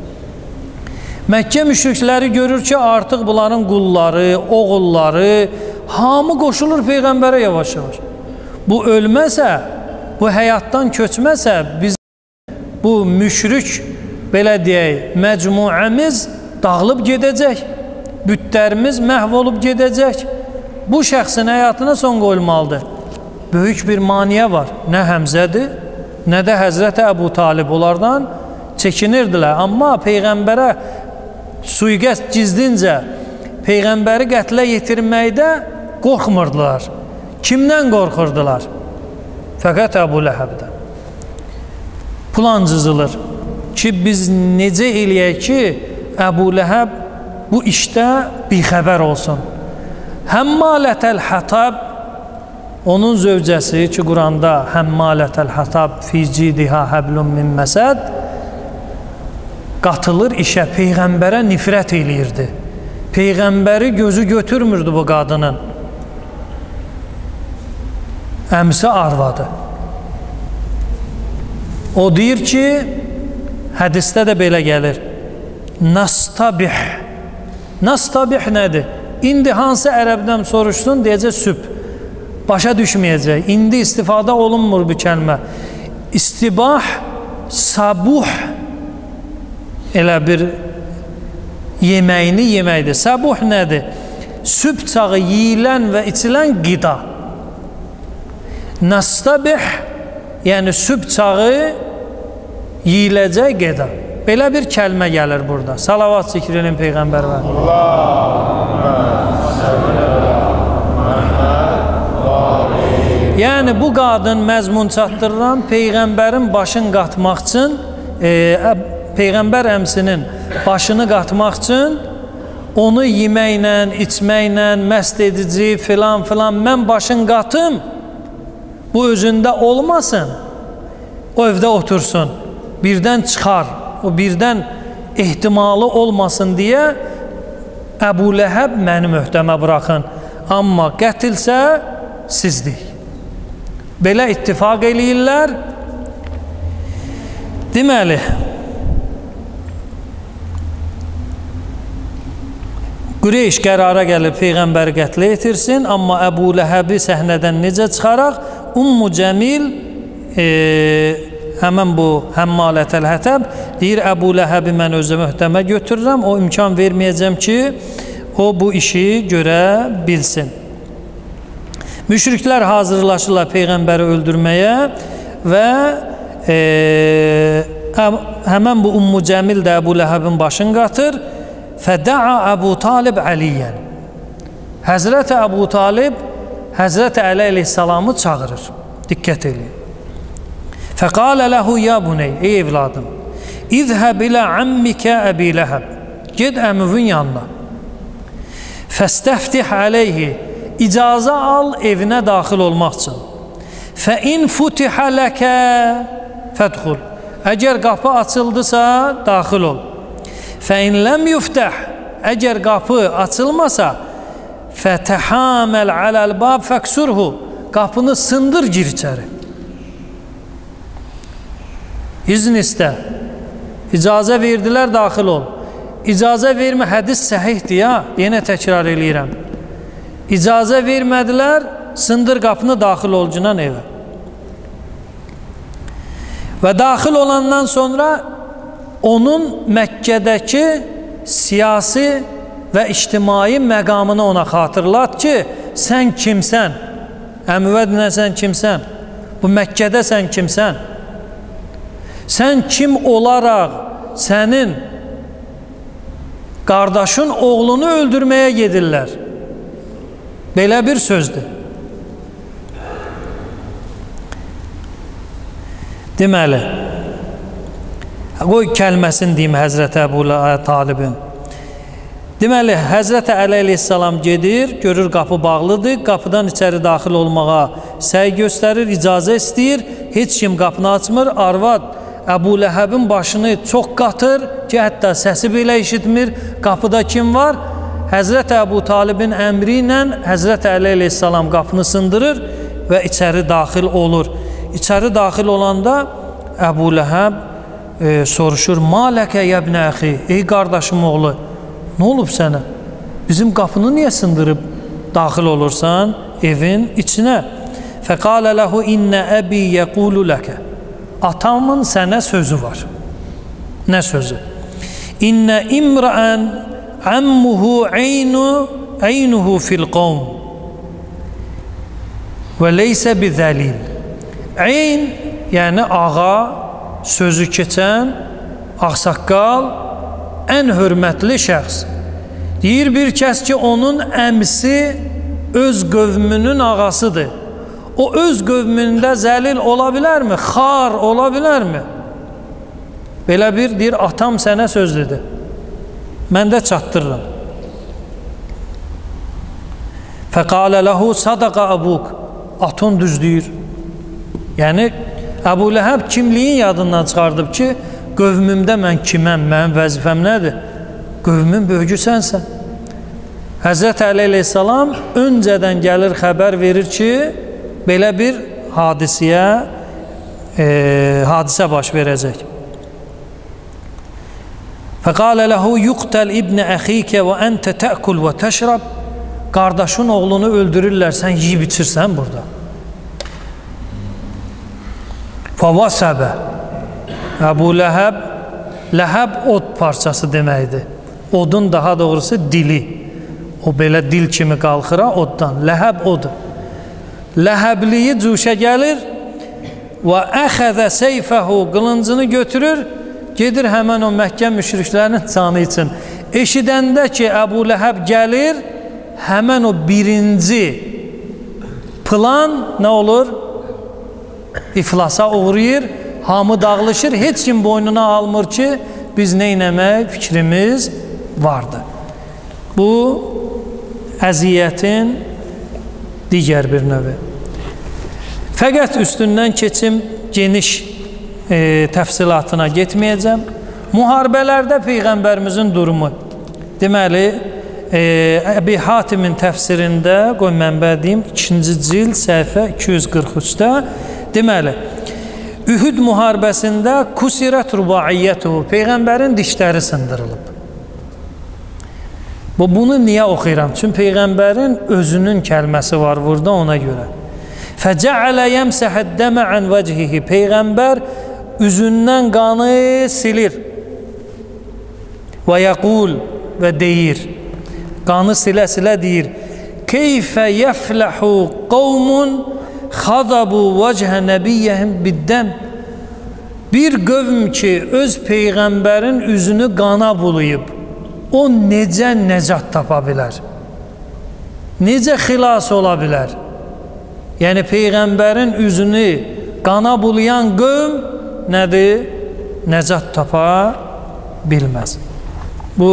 Məkkə müşrikləri görür ki, artıq bunların qulları, oğulları, hamı qoşulur Peyğəmbərə yavaş-yavaş. Bu ölməsə, bu həyatdan köçməsə, biz bu müşrik, belə deyək, məcmuəmiz dağılıb gedəcək, bütlərimiz məhv olub gedəcək. Bu şəxsin həyatına son qoyulmalıdır. Böyük bir maniyə var. Nə Həmzədir, nə də Həzrəti Əbu Talib onlardan çəkinirdilər. Amma Peyğəmbərə suiqəst gizlincə Peyğəmbəri qətlə yetirməkdə qorxmurdular. Kimdən qorxurdular? Fəqət Əbu Ləhəbdən. Plan cızılır ki, biz necə eləyək ki, Əbu Ləhəb bu işdə bixəbər olsun. Həmmalətəl Hətab, onun zövcəsi ki, Quranda Həmmalətəl Hətab fi cidihə həblun min məsəd, qatılır işə, Peyğəmbərə nifrət eləyirdi. Peyğəmbəri gözü götürmürdü bu qadının. Əmsi arvadı. O deyir ki, hədisdə də belə gəlir. Nastabih. Nastabih nədir? İndi hansı ərəbdən soruşsun, deyəcək sübh. Başa düşməyəcək. İndi istifadə olunmur bu kəlmə. İstibah, sabuh elə bir yeməyini yeməkdir. Sabuh nədir? Sübh çağı yeyilən və içilən qida. Nastabih, yəni sübh çağı yeyiləcək qida. Belə bir kəlmə gəlir burada. Salavat zikrinin Peyğəmbər var. Yəni bu qadın məzmun çatdırılan Peyğəmbərin başın qatmaq üçün Peyğəmbər əmsinin başını qatmaq üçün onu yeməklə, içməklə, məst edici filan filan, mən başın qatım, bu özündə olmasın, o evdə otursun, birdən çıxar, o birdən ehtimalı olmasın deyə Əbu Ləhəb məni möhtəmə buraxın, amma qətilsə sizdik. Belə ittifaq eləyirlər. Deməli, Qureyş qərara gəlir Peyğəmbəri qətlə yetirsin, amma Əbu Ləhəbi səhnədən necə çıxaraq, Ummu Cəmil, həmən bu Həmmalətəl Hətəb deyir, Əbu Ləhəbi mən özə möhtəmə götürürəm, o imkan verməyəcəm ki, o bu işi görə bilsin. Müşriklər hazırlaşırlar Peyğəmbəri öldürməyə və həmən bu Ummu Cəmil də Əbu Ləhəbin başını qatır. Fədə'a Əbu Talib Əliyyən. Həzrət Əbu Talib Həzrət Əli əleyhissalamı çağırır. Diqqət eləyin. Fəqalə ləhu ya buney, ey evladım, İzhəb ilə əmmikə Əbi Ləhəb. Ged əmüvün yanına. Fəstəftih əleyhi. İcazə al evinə daxil olmaq üçün. Fəin futihə ləkə fədxul. Əgər qapı açıldısa, daxil ol. Fəin ləm yuftəh. Əgər qapı açılmasa, fətəhaməl aləl-bab fəksurhu. Qapını sındır, gir içəri. İzn istə. İcazə verdilər, daxil ol. İcazə vermə, hədis səhihdir ya, yenə təkrar eləyirəm. İcazə vermədilər, sındır qapını, daxil ol cinan evə. Və daxil olandan sonra onun Məkkədəki siyasi və ictimai məqamını ona xatırlat ki, sən kimsən? Əmüvədinə sən kimsən? Bu Məkkədə sən kimsən? Sən kim olaraq sənin qardaşın oğlunu öldürməyə gedirlər? Belə bir sözdür. Deməli, qoy kəlməsini deyim Həzrət Əbu Talibin. Deməli, Həzrət Əli əleyhissalam gedir, görür qapı bağlıdır, qapıdan içəri daxil olmağa səy göstərir, icazə istəyir, heç kim qapını açmır, arvad Əbu Ləhəbin başını çox qatır ki, hətta səsi belə işitmir, qapıda kim var? Həzrət Əbu Talibin əmri ilə Həzrət Əli əleyhissalam qapını sındırır və içəri daxil olur. İçəri daxil olanda Əbu Ləhəb soruşur, Maləkə yəbnə əxi, ey qardaşım oğlu, nə olub sənə? Bizim qapını niyə sındırıb daxil olursan evin içinə? Fəqalə ləhu innə əbi yəqulu ləkə. Atamın sənə sözü var. Nə sözü? İnnə imrəən əmmuhu eynuhu fil qovm və leysə bizəlil. Eyn, yəni ağa, sözü keçən, ağsaqqal, ən hörmətli şəxs. Deyir bir kəs ki, onun əmsi öz qövmünün ağasıdır. O öz qövmündə zəlil ola bilərmi? Xar ola bilərmi? Belə bir deyir, atam sənə söz dedi. Mən də çatdırıram. Fəqalə ləhu sadaqa abuk. Atın düzdür. Yəni, Əbu Ləhəb kimliyin yadından çıxardıb ki, qövmümdə mən kiməm, mənim vəzifəm nədir? Qövmün böyücü sənsən. Həzrət Əli əleyhissalam öncədən gəlir, xəbər verir ki, belə bir hadisə baş verəcək. Fəqalə ləhu yuqtəl ibnə əxikə və əntə təəkul və təşrab. Qardaşın oğlunu öldürürlər, sən yiyib içirsən burada. Fəvəsəbə. Əbu Ləhəb, Ləhəb od parçası deməkdir. Odun daha doğrusu dili. O belə dil kimi qalxıra oddan. Ləhəb odur. Ləhəbliyi cuşa gəlir və əxəzə seyfəhu, qılıncını götürür, gedir həmən o Məkkə müşriklərinin canı üçün. Eşidəndə ki, Əbu Ləhəb gəlir, həmən o birinci plan nə olur? İflasa uğrayır, hamı dağılışır, heç kim boynuna almır ki, biz nə etmək fikrimiz vardır. Bu əziyyətin digər bir növü. Fəqət üstündən keçim, geniş təfsilatına getməyəcəm. Müharibələrdə Peyğəmbərimizin durumu. Deməli, Əbi Hatimin təfsirində, qoy mənbə deyim, 2-ci cild, səhifə 243-də, deməli, Ühud müharibəsində kusirət rubaiyyətuhu, Peyğəmbərin dişləri sındırılıb. Bunu niyə oxuyuram? Çünki Peyğəmbərin özünün kəlməsi var burada, ona görə. Fəcəalə yəmsəhəddəmə ən vəcihihi, Peyğəmbər üzündən qanı silir və yəqul və deyir, qanı silə-silə deyir, keyfə yəfləhu qovmun xadabu vəcəhə nəbiyyəhim biddəm. Bir qövm ki, öz Peyğəmbərin üzünü qana bulayıb, o necə nəcat tapa bilər? Necə xilas ola bilər? Yəni, Peyğəmbərin üzünü qana bulayan qövm nədir? Nəcat tapa bilməz. Bu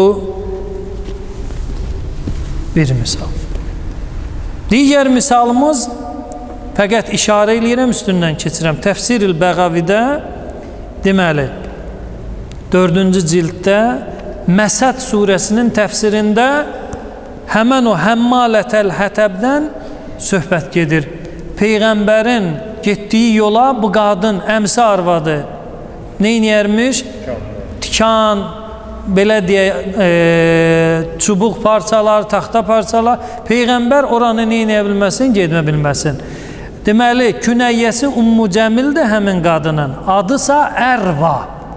bir misal. Digər misalımız, fəqət işarə eləyirəm, üstündən keçirəm. Təfsir-ül Bəğavidə, deməli, 4-cü cilddə Məsəd surəsinin təfsirində həmən o Həmmalətəl Hətəbdən söhbət gedir. Peyğəmbərin getdiyi yola bu qadın, əmsi arvadı neyniyərmiş? Tikan, belə deyə, çubuq parçalar, taxta parçalar. Peyğəmbər oranı neynəyə bilməsin, gedmə bilməsin. Deməli, künəyyəsi Ummu Cəmildir həmin qadının. Adısa Ərva.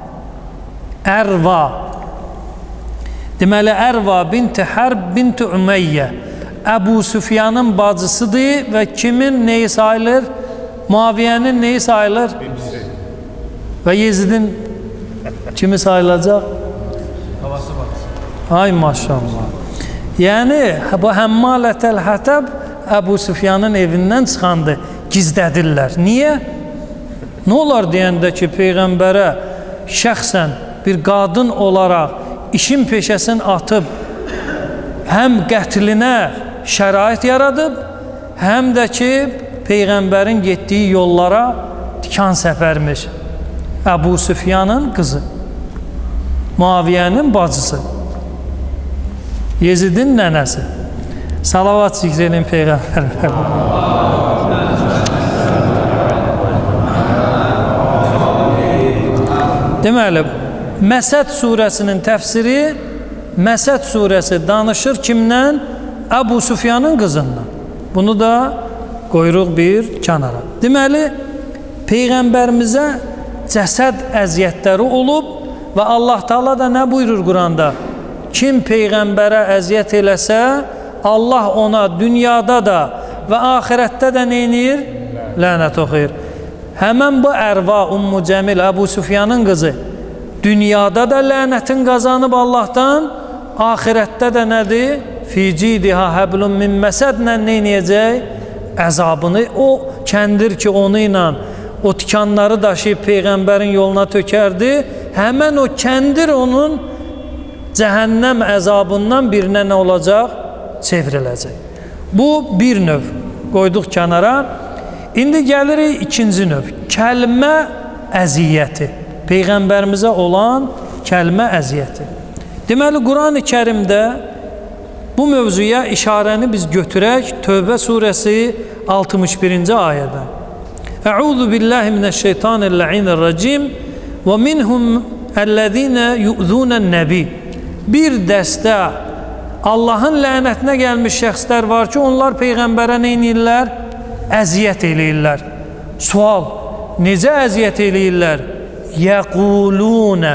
Ərva. Deməli, Ərva binti Hərb binti Ümeyyə. Əbu Süfyanın bacısıdır və kimin neyi sayılır? Muaviyyənin neyi sayılır? Və Yezidin kimi sayılacaq? Havası bacısı. Ay maşallah. Yəni, bu Həmmalətəl Hətəb Əbu Süfyanın evindən çıxandı. Gizlədirlər. Niyə? Nə olar deyəndə ki, Peyğəmbərə şəxsən bir qadın olaraq işin peşəsini atıb, həm qətlinə şərait yaradıb, həm də ki, Peyğəmbərin getdiyi yollara tikan səpərmiş. Əbu Süfyanın qızı, Muaviyyənin bacısı, Yezidin nənəsi. Salavat zikr edin Peyğəmbər. Deməli, Məsəd surəsinin təfsiri, Məsəd surəsi danışır kimdən? Əbu Süfyanın qızından. Bunu da qoyuruq bir kənara. Deməli, Peyğəmbərimizə cəsəd əziyyətləri olub və Allah Taala da nə buyurur Quranda? Kim Peyğəmbərə əziyyət eləsə, Allah ona dünyada da və axirətdə də neynir? Lənət oxuyur. Həmən bu Ərva, Ummu Cəmil, Əbu Süfyanın qızı dünyada da lənətin qazanıb Allahdan, axirətdə də nədir? Ficidiha həblun min məsədlə neynəyəcək? Əzabını, o kəndir ki, onu ilə o tikanları daşıyıb Peyğəmbərin yoluna tökərdi, həmən o kəndir onun cəhənnəm əzabından birinə nə olacaq? Çevriləcək. Bu bir növ qoyduq kənara. İndi gəlirik ikinci növ. Kəlmə əziyyəti. Peyğəmbərimizə olan kəlmə əziyyəti. Deməli, Quran-ı Kərimdə bu mövzuya işarəni biz götürək Tövbə surəsi 61-ci ayədən. Əuzu billahi minəşşeytanirracim və minhum əlləzinə yu'zunən nəbi. Bir dəstə Allahın lənətinə gəlmiş şəxslər var ki, onlar Peyğəmbərə neynirlər? Əziyyət eləyirlər. Sual, necə əziyyət eləyirlər? Yəqulunə.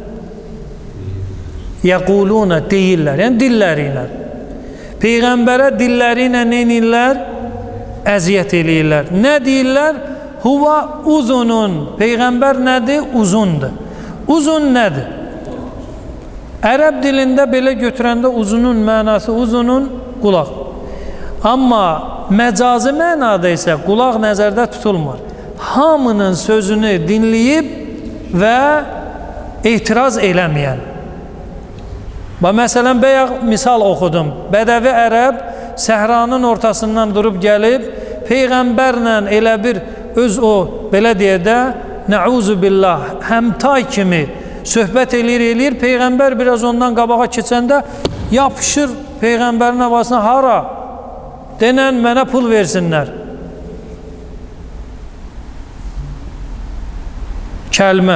Yəqulunə deyirlər, yəni dilləri ilə. Peyğəmbərə dilləri ilə neynirlər? Əziyyət eləyirlər. Nə deyirlər? Huva uzunun. Peyğəmbər nədir? Uzundur. Uzun nədir? Ərəb dilində belə götürəndə uzunun mənası uzunun qulaq. Amma məcazi mənada isə qulaq nəzərdə tutulmur. Hamının sözünü dinləyib və etiraz eləməyən. Məsələn, bayaq misal oxudum. Bədəvi ərəb səhranın ortasından durub gəlib, Peyğəmbərlə elə bir öz o, belə deyək də, nəuzu billah, həmtay kimi söhbət eləyir. Peyğəmbər biraz ondan qabağa keçəndə yapışır Peyğəmbərin havasına, hara? Denən mənə pul versinlər. Kəlmə.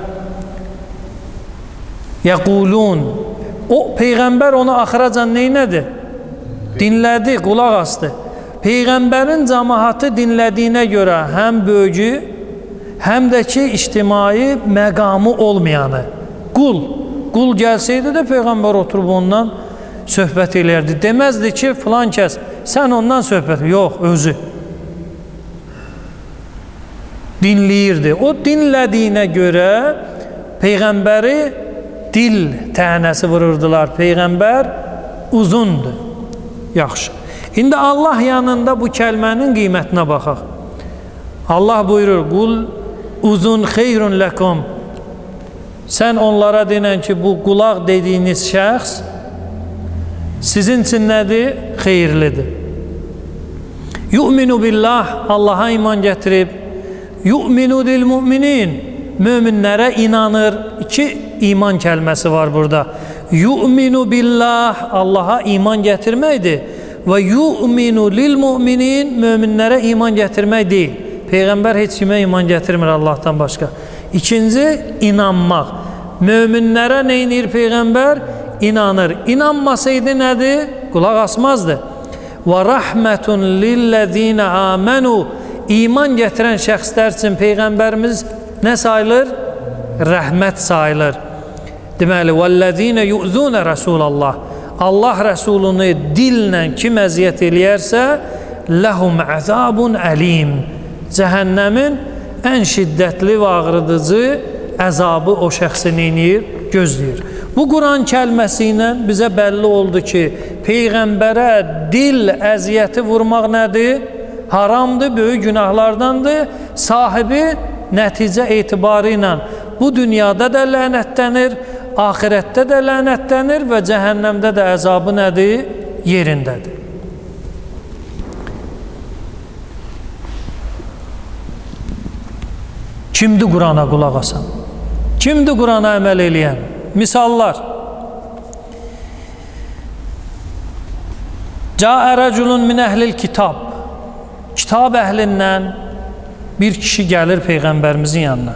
Yəqulun. O, Peyğəmbər onu axıracan neynədi? Dinlədi, qulaq astı. Peyğəmbərin cəmaatı dinlədiyinə görə həm böyücü, həm də ki, ictimai məqamı olmayanı. Qul gəlsəydi də Peyğəmbər oturub ondan söhbət eləyərdi. Deməzdi ki, filan kəs, sən ondan söhbət, yox, özü. Dinləyirdi. O dinlədiyinə görə Peyğəmbəri dil tənəsi vururdular. Peyğəmbər uzundur. Yaxşı. İndi Allah yanında bu kəlmənin qiymətinə baxaq. Allah buyurur, qul uzun xeyrun ləkum. Sən onlara denən ki, bu qulaq dediyiniz şəxs sizin üçün nədir? Xeyirlidir. Yu'minu billah, Allaha iman gətirib, yu'minu dil müminin, möminlərə inanır. İki iman kəlməsi var burada. Yu'minu billah, Allaha iman gətirməkdir. Və yu'minu lil müminin, möminlərə iman gətirmək deyil. Peyğəmbər heç kimə iman gətirmir Allahdan başqa. İkinci, inanmaq. Möminlərə neynir Peyğəmbər? İnanır. İnanmasaydı nədir? Qulaq asmazdı. Və rəhmətun lilləzinə amenu, iman gətirən şəxslər üçün Peyğəmbərimiz nə sayılır? Rəhmət sayılır. Deməli, vəlləzinə yu'zunə Rasulallah. Allah Rəsulunu dillə kim əziyyət eləyərsə, ləhum əzabun əlim. Cəhənnəmin ən şiddətli və ağrıdıcı əzabı o şəxsin eləyir, gözləyir. Bu Quran kəlməsi ilə bizə bəlli oldu ki, Peyğəmbərə dil əziyyəti vurmaq nədir? Haramdır, böyük günahlardandır. Sahibi nəticə etibarı ilə bu dünyada da lənətlənir, axirətdə də lənətlənir və cəhənnəmdə də əzabı nədir? Yerindədir. Kimdir Qurana qulaq asan? Kimdir Qurana əməl eləyən? Misallar. Cəə rəculun min əhlil kitab. Kitab əhlindən bir kişi gəlir Peyğəmbərimizin yanına.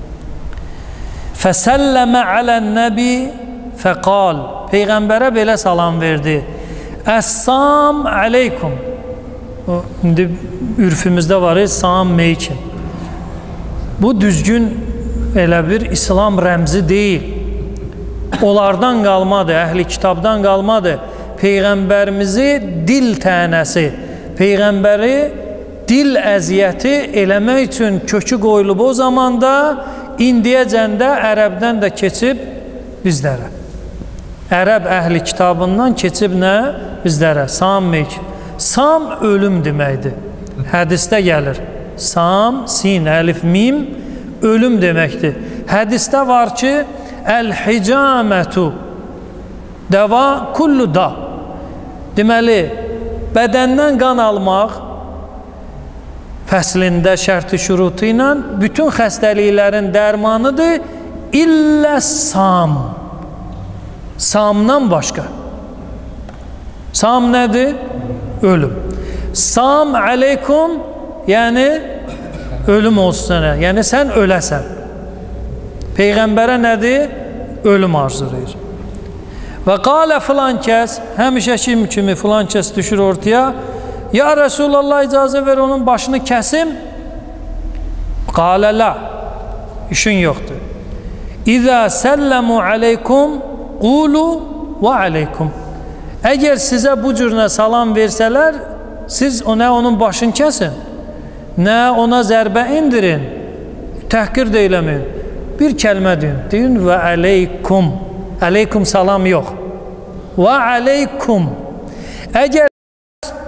Fəsəlləmə alən-nəbi fəqal. Peyğəmbərə belə salam verdi. Əssam aleykum. İndi ürfümüzdə var, salam meykin. Bu düzgün elə bir İslam rəmzi deyil. Onlardan qalmadı, əhli kitabdan qalmadı. Peyğəmbərimizi dil tənəsi, Peyğəmbəri dil əziyyəti eləmək üçün kökü qoyulub o zamanda, indiyəcən də ərəbdən də keçib bizlərə. Ərəb əhli kitabından keçib nə? Bizlərə. Sam meyk. Sam ölüm deməkdir. Hədisdə gəlir. Sam, sin, əlif, mim ölüm deməkdir. Hədisdə var ki, əl-hicamətu dəva kullu da. Deməli, bədəndən qan almaq fəslində şərti şurutu ilə bütün xəstəliklərin dərmanıdır, illə sam. Samdan başqa. Sam nədir? Ölüm. Sam aleykum, yəni ölüm olsun sənə, yəni sən öləsən. Peyğəmbərə nədir? Ölüm arzulayır. Və qalə filan kəs, həmişəki kimi filan kəs düşür ortaya, ya Resulallah icazə ver onun başını kəsim. Qalə la, işin yoxdur. İzə səlləmu aleykum, qulu və aleykum. Əgər sizə bu cürünə salam versələr, siz nə onun başını kəsin, nə ona zərbə indirin, təhqir də eləməyin. Bir kəlmə deyin, deyin və aleykum. Aleykum salam yox. Və aleykum. Əgər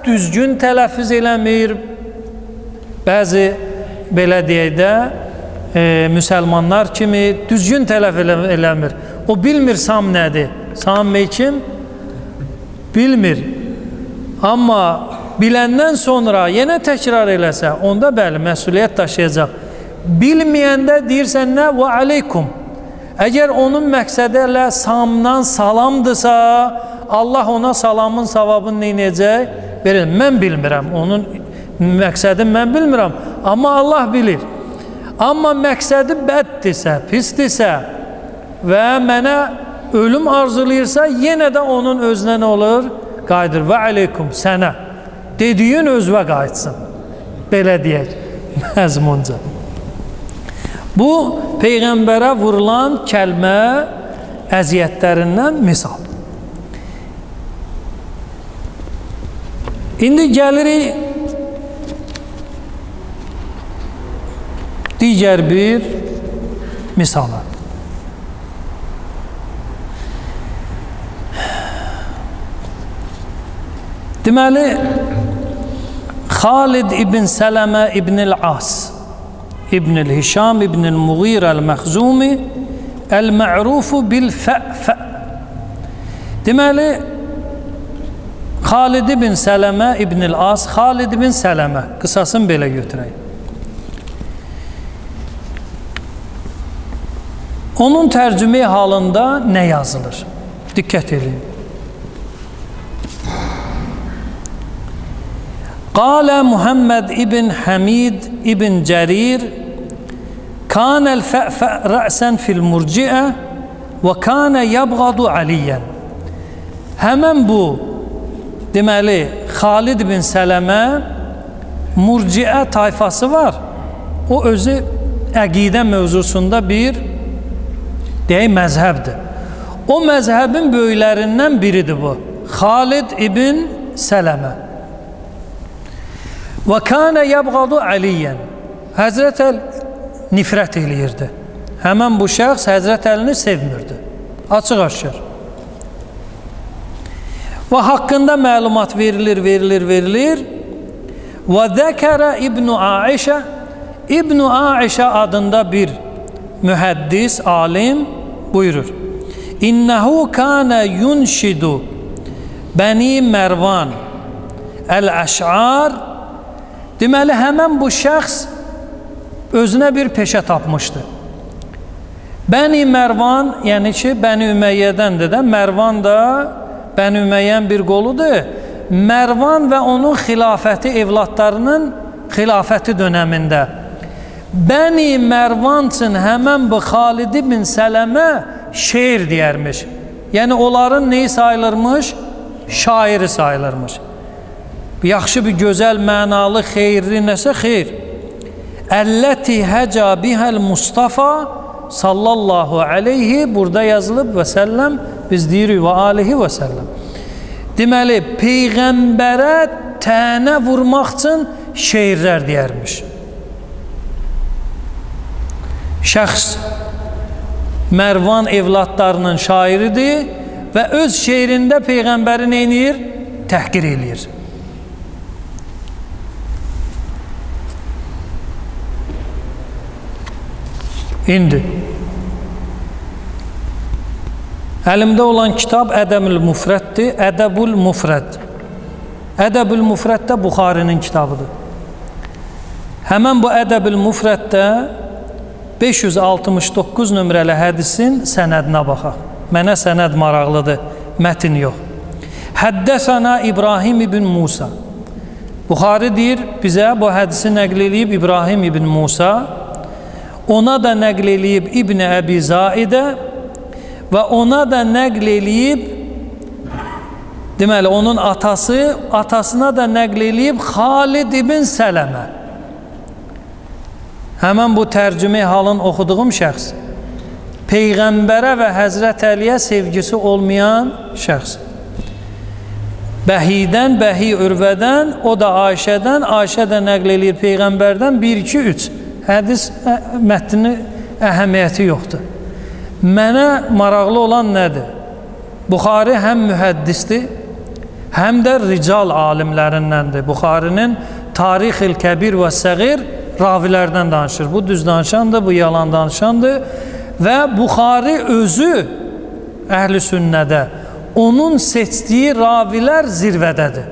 düzgün tələffüz eləmir, bəzi belə deyək də, müsəlmanlar kimi düzgün tələf eləmir. O bilmir sam nədir. Sam kim? Bilmir. Amma biləndən sonra yenə təkrar eləsə, onda bəli, məsuliyyət daşıyacaq. Bilməyəndə deyirsən nə? Və aleykum. Əgər onun məqsədi ilə samdan salamdırsa, Allah ona salamın savabını neynəyəcək? Verir. Mən bilmirəm. Onun məqsədini mən bilmirəm. Amma Allah bilir. Amma məqsədi bəddirsə, pisdirsə və mənə ölüm arzulayırsa, yenə də onun özünə nə olur? Qayıdır. Və aleykum, sənə. Dediyin özvə qayıtsın. Belə deyək, məzmunca. Bu, Peyğəmbərə vurulan kəlmə əziyyətlərindən misal. İndi gəlirik digər bir misala. Deməli, Xalid ibn Sələmə ibn-i As İbn-i Hişam İbn-i Muğir el-Məxzumi el-Mə'rufu bil-Fə'. Deməli, Xalid ibn Sələmə İbn-i As, Xalid ibn Sələmə, qısasını belə götürək. Onun tərcümə halında nə yazılır? Diqqət edin. Qalə Muhammed ibn Hamid ibn Cərir Kânel fə'fə' rə'sən fil murciə və kânə yabğadu aliyyən. Həmən bu, deməli, Xalid ibn Sələmə murciə tayfası var. O özü əqidə mövzusunda bir deyək, məzhəbdir. O məzhəbin böyüklərindən biridir bu. Xalid ibn Sələmə. Və kânə yabğadu aliyyən. Həzrət Əl nifrət eləyirdi. Həmən bu şəxs Həzrət Əlini sevmirdi. Açıq-aşkar. Və haqqında məlumat verilir. Və zəkərə İbn-i Aişə, İbn-i Aişə adında bir mühəddis, alim buyurur. İnnəhu kânə yunşidu Bəni Mərvan Əl-Əş'ar. Deməli, həmən bu şəxs özünə bir peşə tapmışdı. Bəni Mərvan, yəni ki, Bəni Üməyyədəndir də, Mərvan da Bəni Üməyyən bir qoludur. Mərvan və onun xilafəti evladlarının xilafəti dönəmində. Bəni Mərvan üçün həmən bu Xalid ibn Sələmə şeir deyərmiş. Yəni, onların neyi sayılırmış? Şairi sayılırmış. Yaxşı bir gözəl, mənalı, xeyirli nəsə xeyr. Əlləti həcə bihəl Mustafa sallallahu aleyhi, burada yazılıb və səlləm, biz deyirik və alihi və səlləm. Deməli, Peyğəmbərə tənə vurmaq üçün şeirlər deyərmiş. Şəxs Mərvan evladlarının şairidir və öz şeirində Peyğəmbəri neynir? Təhqir eləyir. İndi əlimdə olan kitab Ədəbül Mufrəddir. Ədəbül Mufrəd. Ədəbül Mufrəd də Buxarinin kitabıdır. Həmən bu Ədəbül Mufrəddə 569 nömrəli hədisin sənədinə baxaq. Mənə sənəd maraqlıdır, mətin yox. Həddəsənə İbrahim ibn Musa. Buxari deyir, bizə bu hədisi nəql eləyib İbrahim ibn Musa. Ona da nəql eləyib İbn-i Əbi Zaidə və ona da nəql eləyib, deməli, onun atasına da nəql eləyib Xalid ibn Sələmə. Həmən bu tərcümə halın oxuduğum şəxs Peyğəmbərə və Həzrət Əliyə sevgisi olmayan şəxs. Bəhidən, Bəhi Ürvədən, o da Ayşədən, Ayşə də nəql eləyir Peyğəmbərdən 1, 2, 3. Hədis mətni əhəmiyyəti yoxdur. Mənə maraqlı olan nədir? Buxari həm mühəddisdir, həm də rical alimlərindəndir. Buxarinin Tarix-il Kəbir və Səğir ravilərdən danışır. Bu düz danışandır, bu yalan danışandır. Və Buxari özü əhl-i sünnədə onun seçdiyi ravilər zirvədədir.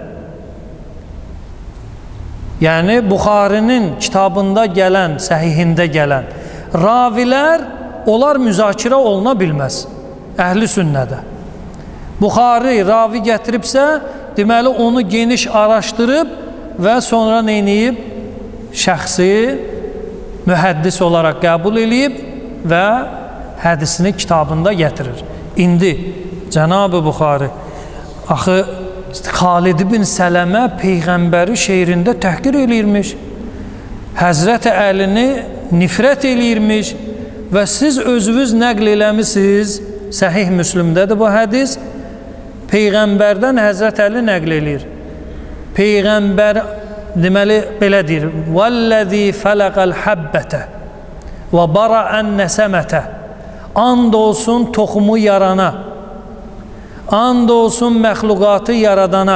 Yəni Buxarinin kitabında gələn, səhihində gələn ravilər, onlar müzakirə oluna bilməz əhl-i sünnədə. Buxari ravi gətiribsə, deməli onu geniş araşdırıb və sonra neyniyib? Şəxsi mühəddis olaraq qəbul edib və hədisini kitabında gətirir. İndi Cənab-ı Buxari axı Xalid ibn Sələmə Peyğəmbəri şeirində təhqir eləyirmiş, Həzrət Əlini nifrət eləyirmiş və siz özünüz nəql eləmisiniz, Səhih Müslümdədir bu hədis, Peyğəmbərdən Həzrət Əli nəql eləyir. Peyğəmbər deməli belə deyir: "Vəllazi fələqəl habbətə və bara'an nəsəmətə." And olsun toxumu yarana, and olsun məxluqatı yaradana.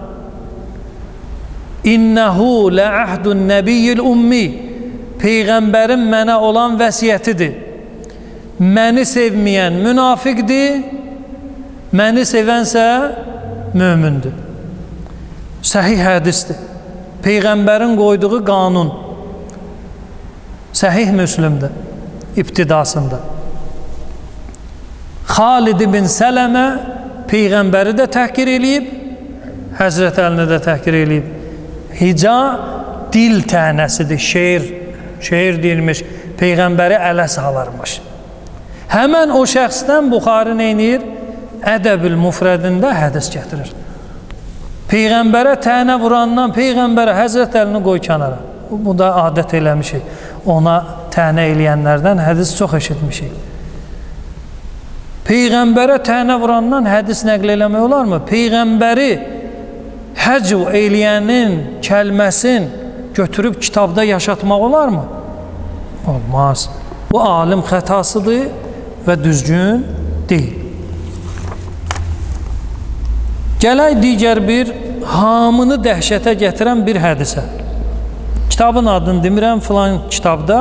İnnehu la'ahdun nebiyyil ummi. Peyğəmbərin mənə olan vəsiyyətidir. Məni sevməyən münafiqdir, məni sevənsə mömündür. Səhih hədisdir. Peyğəmbərin qoyduğu qanun. Səhih Müslümdə, ibtidasında. Xalid ibn Sələmə Peyğəmbəri də təhqir eləyib, Həzrət Əlini də təhqir eləyib. Hica dil tənəsidir, şeir deyilmiş, Peyğəmbəri ələ salarmış. Həmən o şəxsdən Buxari neynir? Ədəb-ül Mufrədində hədis gətirir. Peyğəmbərə tənə vurandan Peyğəmbərə Həzrət Əlini qoy kənara. Bu da adət eləmişik. Ona tənə eləyənlərdən hədis çox eşitmişik. Peyğəmbərə tənə vurandan hədis nəql eləmək olarmı? Peyğəmbəri həcv eləyənin kəlməsin götürüb kitabda yaşatmaq olarmı? Olmaz. Bu alim xətasıdır və düzgün deyil. Gələk digər bir hamını dəhşətə gətirən bir hədisə. Kitabın adını demirəm, filan kitabda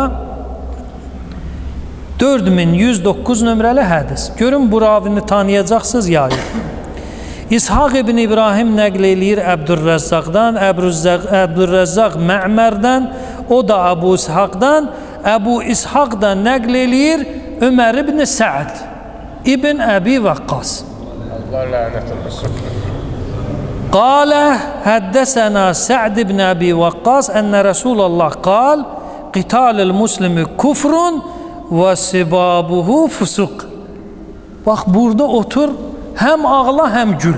4109 nömrəli hədis. Görün bu ravini tanıyacaqsınız ya yox. İshaq ibn İbrahim nəql eləyir Əbdürrəzzaqdan, Əbdürrəzzaq Mə'mərdən, o da Əbu İshaqdan, Əbu İshaq da nəql eləyir Ömər ibn Sə'd ibn Əbi Vəqqas. Allah lənət olsun. Qalə həddəsənə Sə'd ibn Əbi Vəqqas ənə Rəsulallah qal qitalil muslimi kufrun və sibabuhu fusuq. Bax, burada otur, həm ağla, həm gül.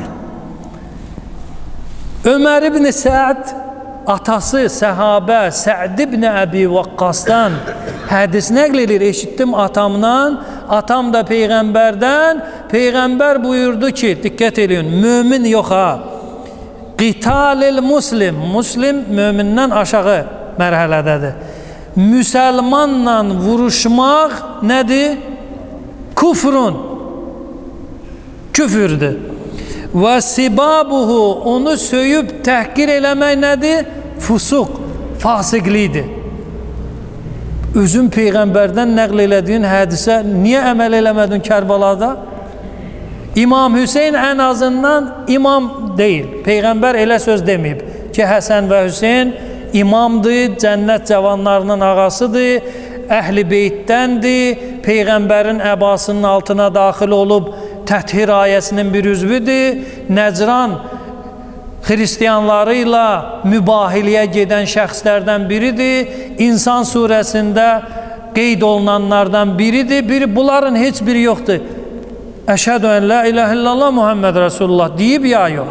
Ömər ibn Sə'd, atası səhabə Sə'd ibn Əbi Vaqqasdan hədis nəql edir, eşitdim atamdan, atam da Peyğəmbərdən, Peyğəmbər buyurdu ki, diqqət edin, mömin yox ha, qitalil muslim, muslim mömindən aşağı mərhələdədir. Müsəlmanla vuruşmaq nədir? Kufrun, küfürdür. Və sibabuhu, onu söyüb təhqir eləmək nədir? Fusuq, fasiqlidir. Özün Peyğəmbərdən nəql elədiyin hədisə niyə əməl eləmədin Kərbalada? İmam Hüseyin ən azından imam deyil. Peyğəmbər elə söz deməyib ki, Həsən və Hüseyin imamdır, cənnət cavanlarının ağasıdır, əhl-i beytdəndir, Peyğəmbərin əbasının altına daxil olub Təthir ayəsinin bir üzvüdür, Nəcran xristiyanları ilə mübahiliyə gedən şəxslərdən biridir, İnsan surəsində qeyd olunanlardan biridir, bunların heç biri yoxdur. Əşhədü ən la ilahə illallah Muhammed Rasulullah deyib ya yox?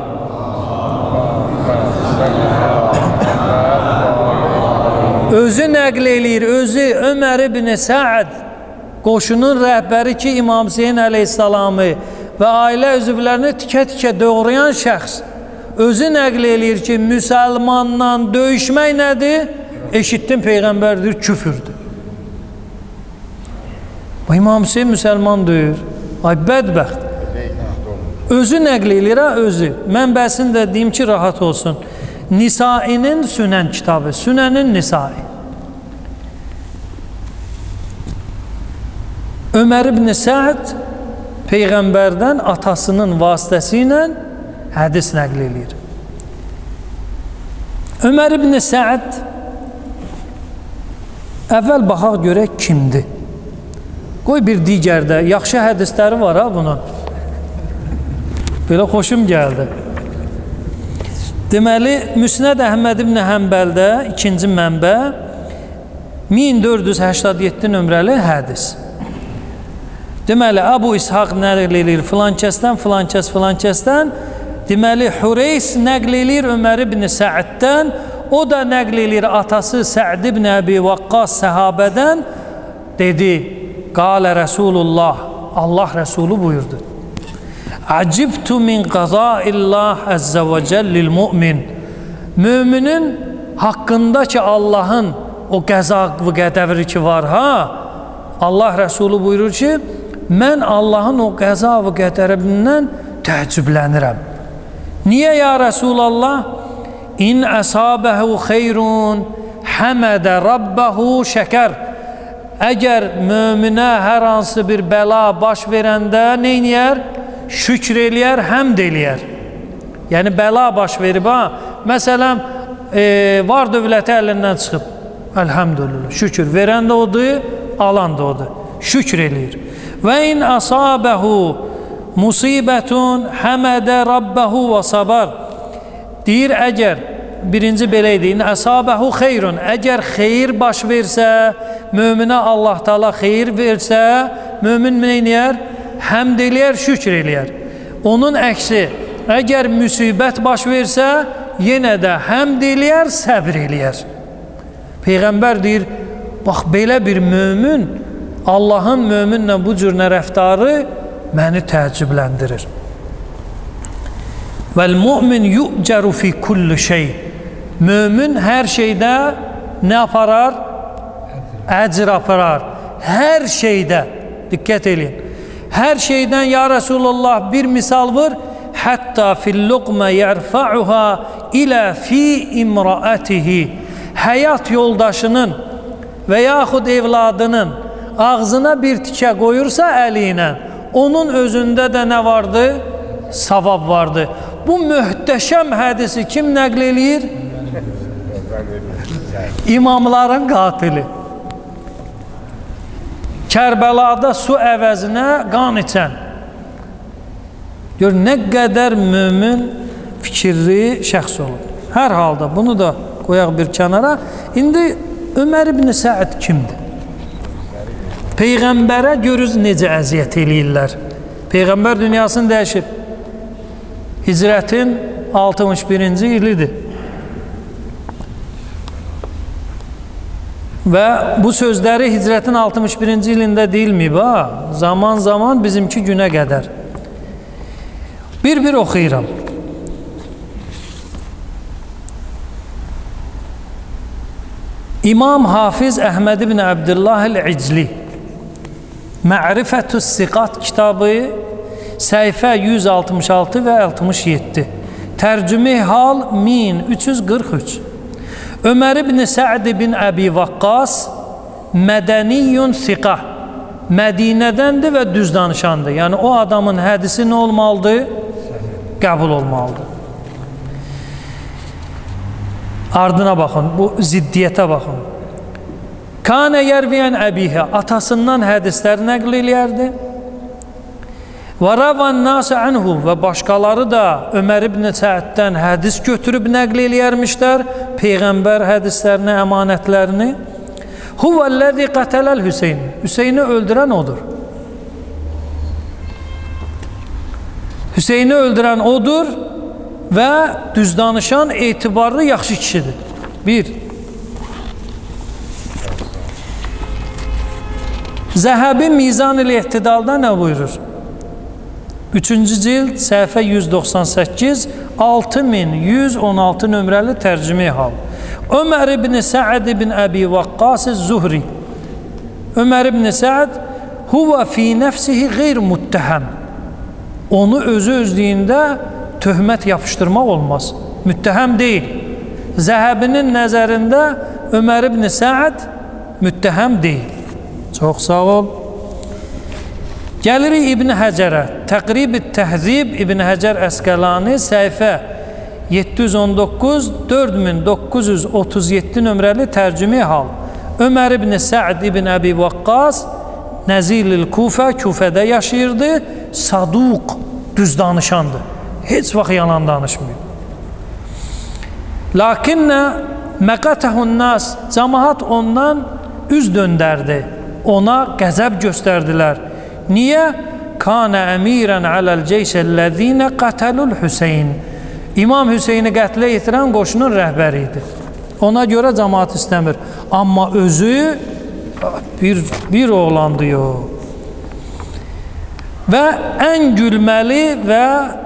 Özü nəql eləyir, özü Ömər ibn Sə'd, qoşunun rəhbəri ki, İmam Hüseyin əleyhissalamı və ailə üzvlərini tikə-tikə doğrayan şəxs, özü nəql eləyir ki, müsəlmanla döyüşmək nədir? Eşitdim Peyğəmbərdir, küfürdür. İmam Hüseyin müsəlman döyür. Ay, bədbəxt. Özü nəql eləyir, özü. Mənbəsini də deyim ki, rahat olsun. Nisa'inin Sünən kitabı, Sünənin Nisa'i. Ömər ibn Səd Peyğəmbərdən atasının vasitəsi ilə hədis nəql edir. Ömər ibn Səd əvvəl baxaq görək kimdir? Qoy bir digərdə yaxşı hədisləri var ha bunun. Belə xoşum gəldi. Deməli, Müsnəd Əhməd ibn Həmbəldə ikinci mənbə 1487 nömrəli hədis. Deməli, Əbu İshaq nəql edir filankəsdən, filankəsdən. Deməli, Hureys nəql edir Ömər ibn Səəddən, o da nəql edir atası Səd ibn Əbi Vaqqas səhabədən, dedi, qalə Rəsulullah, Allah Rəsulu buyurdu. Əcibtu min qazaillah əzzə və cəllil mümin. Müminin haqqında ki, Allahın o qəza və qədəvri ki var ha, Allah Rəsulu buyurur ki, mən Allahın o qəza və qədərindən təəccüblənirəm. Niyə ya Rəsulallah? İn əsabəhu xeyrun həmədə rabbəhu şəkər. Əgər möminə hər hansı bir bəla baş verəndə neyniyər? Şükr eləyər, həmd eləyər. Yəni, bəla baş verib ha. Məsələn, var dövləti əlindən çıxıb. Əlhəmdülillah, şükür. Verən də odur, alan da odur. Şükr eləyir. Və in asabəhu musibətun həmədə rabbəhu və sabar. Deyir, əgər, birinci belə idi, in əsabəhu xeyrun, əgər xeyir baş versə, möminə Allah Taala xeyir versə, mömin neyniyər? Həmd eləyər, şükr eləyər. Onun əksi, əgər müsibət baş versə, yenə də həmd eləyər, səbr eləyər. Peyğəmbər deyir, bax, belə bir mömin, Allahın möminlə bu cür rəftarı məni təəccübləndirir. Vəl-mümin yu'cəru fi kulli şey. Mömin hər şeydə nə aparar? Əcr aparar. Hər şeydə, diqqət eləyin. Hər şeydən ya Resulullah bir misal var. Hətta fil-luqmə yərfa'uha ilə fi imraətihi. Həyat yoldaşının və yaxud evladının ağzına bir tikə qoyursa əli ilə, onun özündə də nə vardı? Savab vardı. Bu möhtəşəm hədisi kim nəql eləyir? İmamların qatili. Kərbəlada su əvəzinə qan içən. Gör, nə qədər mömin fikirli şəxs olur. Hər halda bunu da qoyaq bir kənara. İndi Ömər ibn Səd kimdir? Peyğəmbərə görürüz necə əziyyət eləyirlər. Peyğəmbər dünyasını dəyişib. Hicrətin 61-ci ilidir. Və bu sözləri Hicrətin 61-ci ilində deyilməyib ha. Zaman bizimki günə qədər. Bir oxuyuram. İmam Hafiz Əhməd ibn Əbdillah el-İcli Ma'rifətü's Siqat kitabı səhifə 166 və 67. Tərcüme hal 1343. Ömər ibn Səd ibn Əbi Vaqqas mədəniyyun siqah. Mədinədəndir və düz danışandır. Yəni o adamın hədisi nə olmalıdır? Qəbul olmalıdır. Ardına baxın, bu ziddiyyətə baxın. Kânə yərviyən əbihə, atasından hədislər nəql eləyərdi. Və ravan nasə anhu, və başqaları da Ömər ibn Səddən hədis götürüb nəql eləyərmişlər, Peyğəmbər hədislərini, əmanətlərini. Huvəl-ləzi qətələl Hüseyn, Hüseyni öldürən odur. Hüseyni öldürən odur və düz danışan, etibarlı, yaxşı kişidir. Bir. Zəhəbi Mizan-ül İhtidalda nə buyurur? 3-cü cild, səhifə 198, 6116 nömrəli tərcüme hal. Ömər ibn Səd ibn Əbi Vaqqas Zuhri. Ömər ibn Səd huvə fi nəfsihi qeyr muttəhəm. Onu özlüyündə töhmət yapışdırmaq olmaz. Müttəhəm deyil. Zəhəbinin nəzərində Ömər ibn Səd müttəhəm deyil. Çox sağ ol. Gəlirik İbn Həcərə. Təqrib-i Təhzib İbn Həcər Əsqəlani səhifə 719 4937 nömrəli tərcümi hal. Ömər ibn Sə'd ibn Əbi Vaqqas Nəzilil Kufə, Kufədə yaşayırdı. Saduq, düz danışandı. Heç vaxt yalan danışmıyor. Lakinnə məqətəhun nas, cəmaat ondan üz döndərdi. Ona qəzəb göstərdilər. Niyə? Kana əmirən aləl ceyşəl-ləzinə qətəlul Hüseyn. İmam Hüseyni qətlə yetirən qoşunun rəhbəri idi. Ona görə cəmaat istəmir. Amma özü bir oğlandı yox. Və ən gülməli və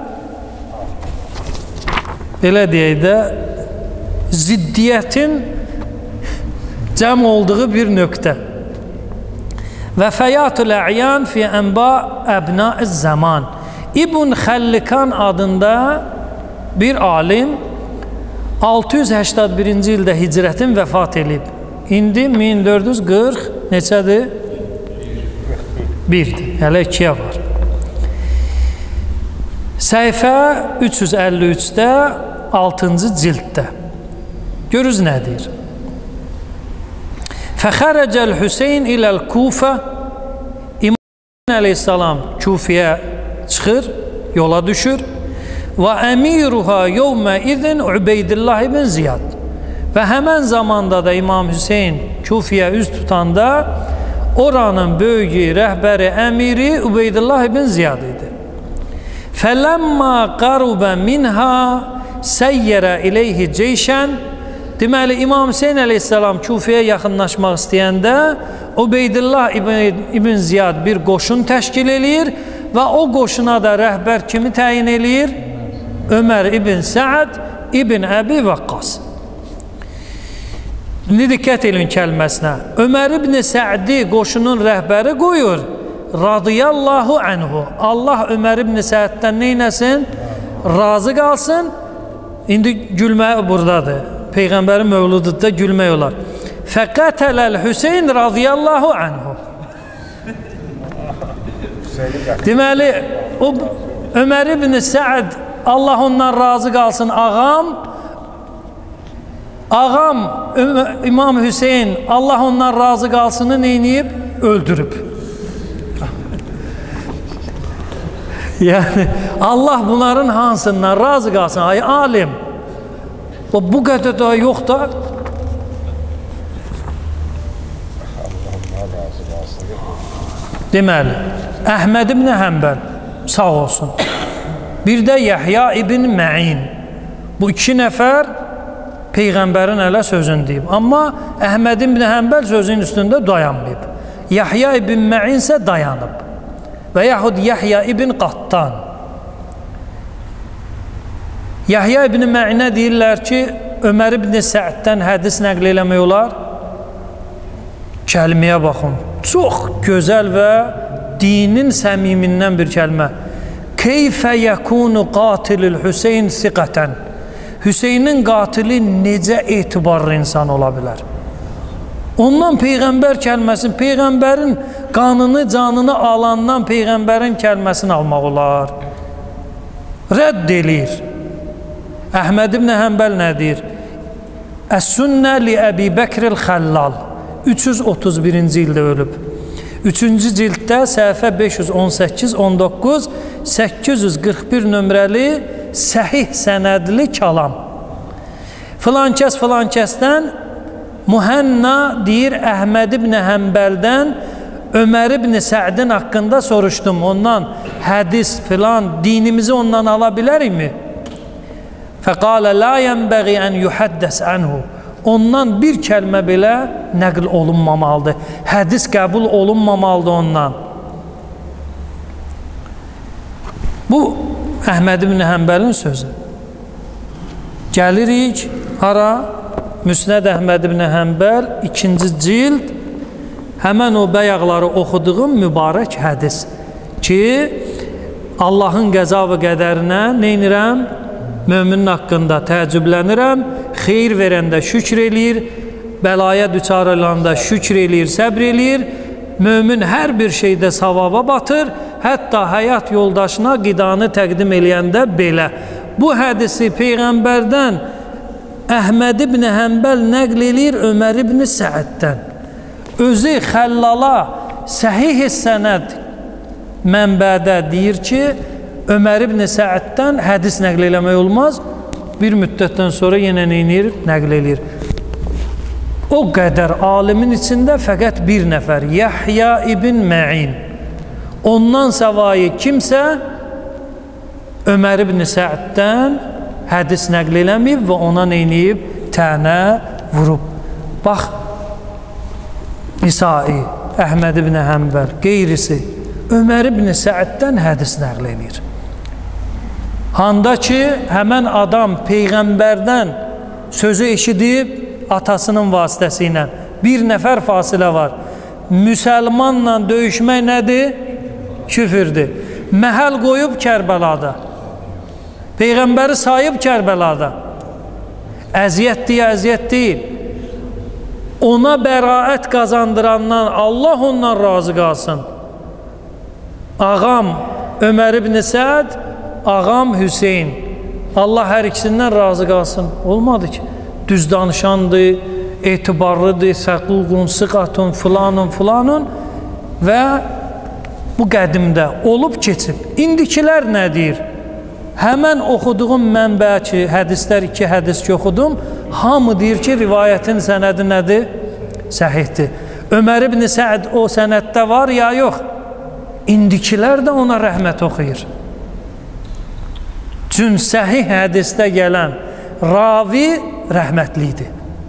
belə deyək də ziddiyyətin cəm olduğu bir nöqtə. Və fəyatul əyyan fi ənba əbnaiz zaman. İbn Xəllikan adında bir alim 681-ci ildə hicrətin vəfat edib. İndi 1440 neçədir? 1-dir. Hələ 2-yə var. Səhifə 353-də 6-cı cilddə. Görürüz nə deyir? Fəxərəcəl Hüseyn iləl Kufə. İmam əleyhissalam Kufiyə çıxır, yola düşür. Və əmiruha yevmə izin Übeydillah ibn Ziyad. Və həmən zamanda da İmam Hüseyn Kufiyə üz tutanda oranın böyüyü, rəhbəri, əmiri Übeydillah ibn Ziyad idi. Fələmmə qarubə minha səyyərə iləyhi ceyşən. Deməli, İmam Hüseyn əleyhissalam Kufiyə yaxınlaşmaq istəyəndə Übeydillah ibn Ziyad bir qoşun təşkil eləyir və o qoşuna da rəhbər kimi təyin eləyir? Ömər ibn Sə'd ibn Əbi Vaqqas. İndi diqqət edin kəlməsinə. Ömər ibn Sə'di qoşunun rəhbəri qoyur. Radiyallahu anhu. Allah Ömər ibn Sə'ddən neynəsin? Razı qalsın. İndi gülmək buradadır. Peyğəmbərin mövludunda gülmək olar. Fəqətələl Hüseyn radiyallahu anhu. Deməli, o Ömər ibn Sə'd, Allah ondan razı qalsın, ağam İmam Hüseyn, Allah ondan razı qalsını neyniyib? Öldürüb. Yəni, Allah bunların hansından razı qalsın? Ay alim, bu qədər daha yox da. Deməli, Əhməd ibn Həmbəl sağ olsun. Bir də Yahya ibn Ma'in. Bu iki nəfər Peyğəmbərin ələ sözünü deyib. Amma Əhməd ibn Həmbəl sözün üstündə dayanmayıb. Yahya ibn Ma'in isə dayanıb. Və yaxud Yahya ibn Qattan. Yahya ibn Ma'inə deyirlər ki, Ömər ibn Sə'ddən hədis nəql eləmək olar. Kəlməyə baxın. Çox gözəl və dinin səmimindən bir kəlmə. Keyfə yəkunu qatilil Hüseyn siqətən. Hüseynin qatili necə etibarlı insan ola bilər? Ondan Peyğəmbər kəlməsin, Peyğəmbərin qanını, canını alandan Peyğəmbərin kəlməsini almaq olar. Rədd eləyir. Əhməd ibn Həmbəl nə deyir? Əs-sünnə li Əbi Bəkril Xəllal. 331-ci ildə ölüb. 3-cü cilddə səhifə 518, 19, 841 nömrəli səhih sənədli kəlam. Filankəs filankəsdən Mühənna deyir, Əhməd ibn Həmbəldən Ömər ibn Sə'din haqqında soruşdum. Ondan hədis filan, dinimizi ondan ala bilərikmi? Fəqalə la yənbəği ən yuhəddəs ənhu. Ondan bir kəlmə belə nəql olunmamalıdır. Hədis qəbul olunmamalıdır ondan. Bu, Əhməd ibn Həmbəlin sözü. Gəlirik, hara? Müsnəd Əhməd ibn Həmbəl, 2-ci cild, həmən o bəyaqları oxuduğum mübarək hədis ki, Allahın qəza və qədərinə neynirəm? Möminin haqqında təəccüblənirəm, xeyir verəndə şükr eləyir, bəlaya düçar olanda şükr eləyir, səbr eləyir, mömin hər bir şeydə savaba batır, hətta həyat yoldaşına qidanı təqdim eləyəndə belə. Bu hədisi Peyğəmbərdən Əhməd ibn Həmbəl nəql eləyir Ömər ibn Səəddən. Özü Xəllala səhih sənəd mənbədə deyir ki, Ömər ibn Səəddən hədis nəql eləmək olmaz. Bir müddətdən sonra yenə neynir? Nəql eləyir. O qədər alimin içində fəqət bir nəfər, Yahya ibn Ma'in. Ondan savayı kimsə Ömər ibn Səəddən hədis nəql eləməyib və ona neyniyib? Tənə vurub. Bax, Nisai, Əhməd ibn Həmbəl, qeyrisi Ömər ibn Səəddən hədis nəql eləyir. Handa ki, həmən adam Peyğəmbərdən sözü eşidib, atasının vasitəsi ilə bir nəfər fasilə var. Müsəlmanla döyüşmək nədir? Küfürdür. Məhəl qoyub Kərbəlada. Peyğəmbəri sayıb Kərbəlada. Əziyyət deyə əziyyət deyil. Ona bəraət qazandırandan Allah ondan razı qalsın. Ağam Ömər ibn Səd, ağam Hüseyin. Allah hər ikisindən razı qalsın. Olmadı ki. Düz danışandır, etibarlıdır, səqulqun, sıqatun, filanun və bu qədimdə olub keçib. İndikilər nə deyir? Həmən oxuduğum mənbə ki, hədislər 2 hədis ki oxudum, hamı deyir ki, rivayətin sənədi nədir? Səhihdir. Ömər ibn Səd o sənəddə var ya yox? İndikilər də ona rəhmət oxuyur. Çün səhih hədisdə gələn ravi rəhmətlidir.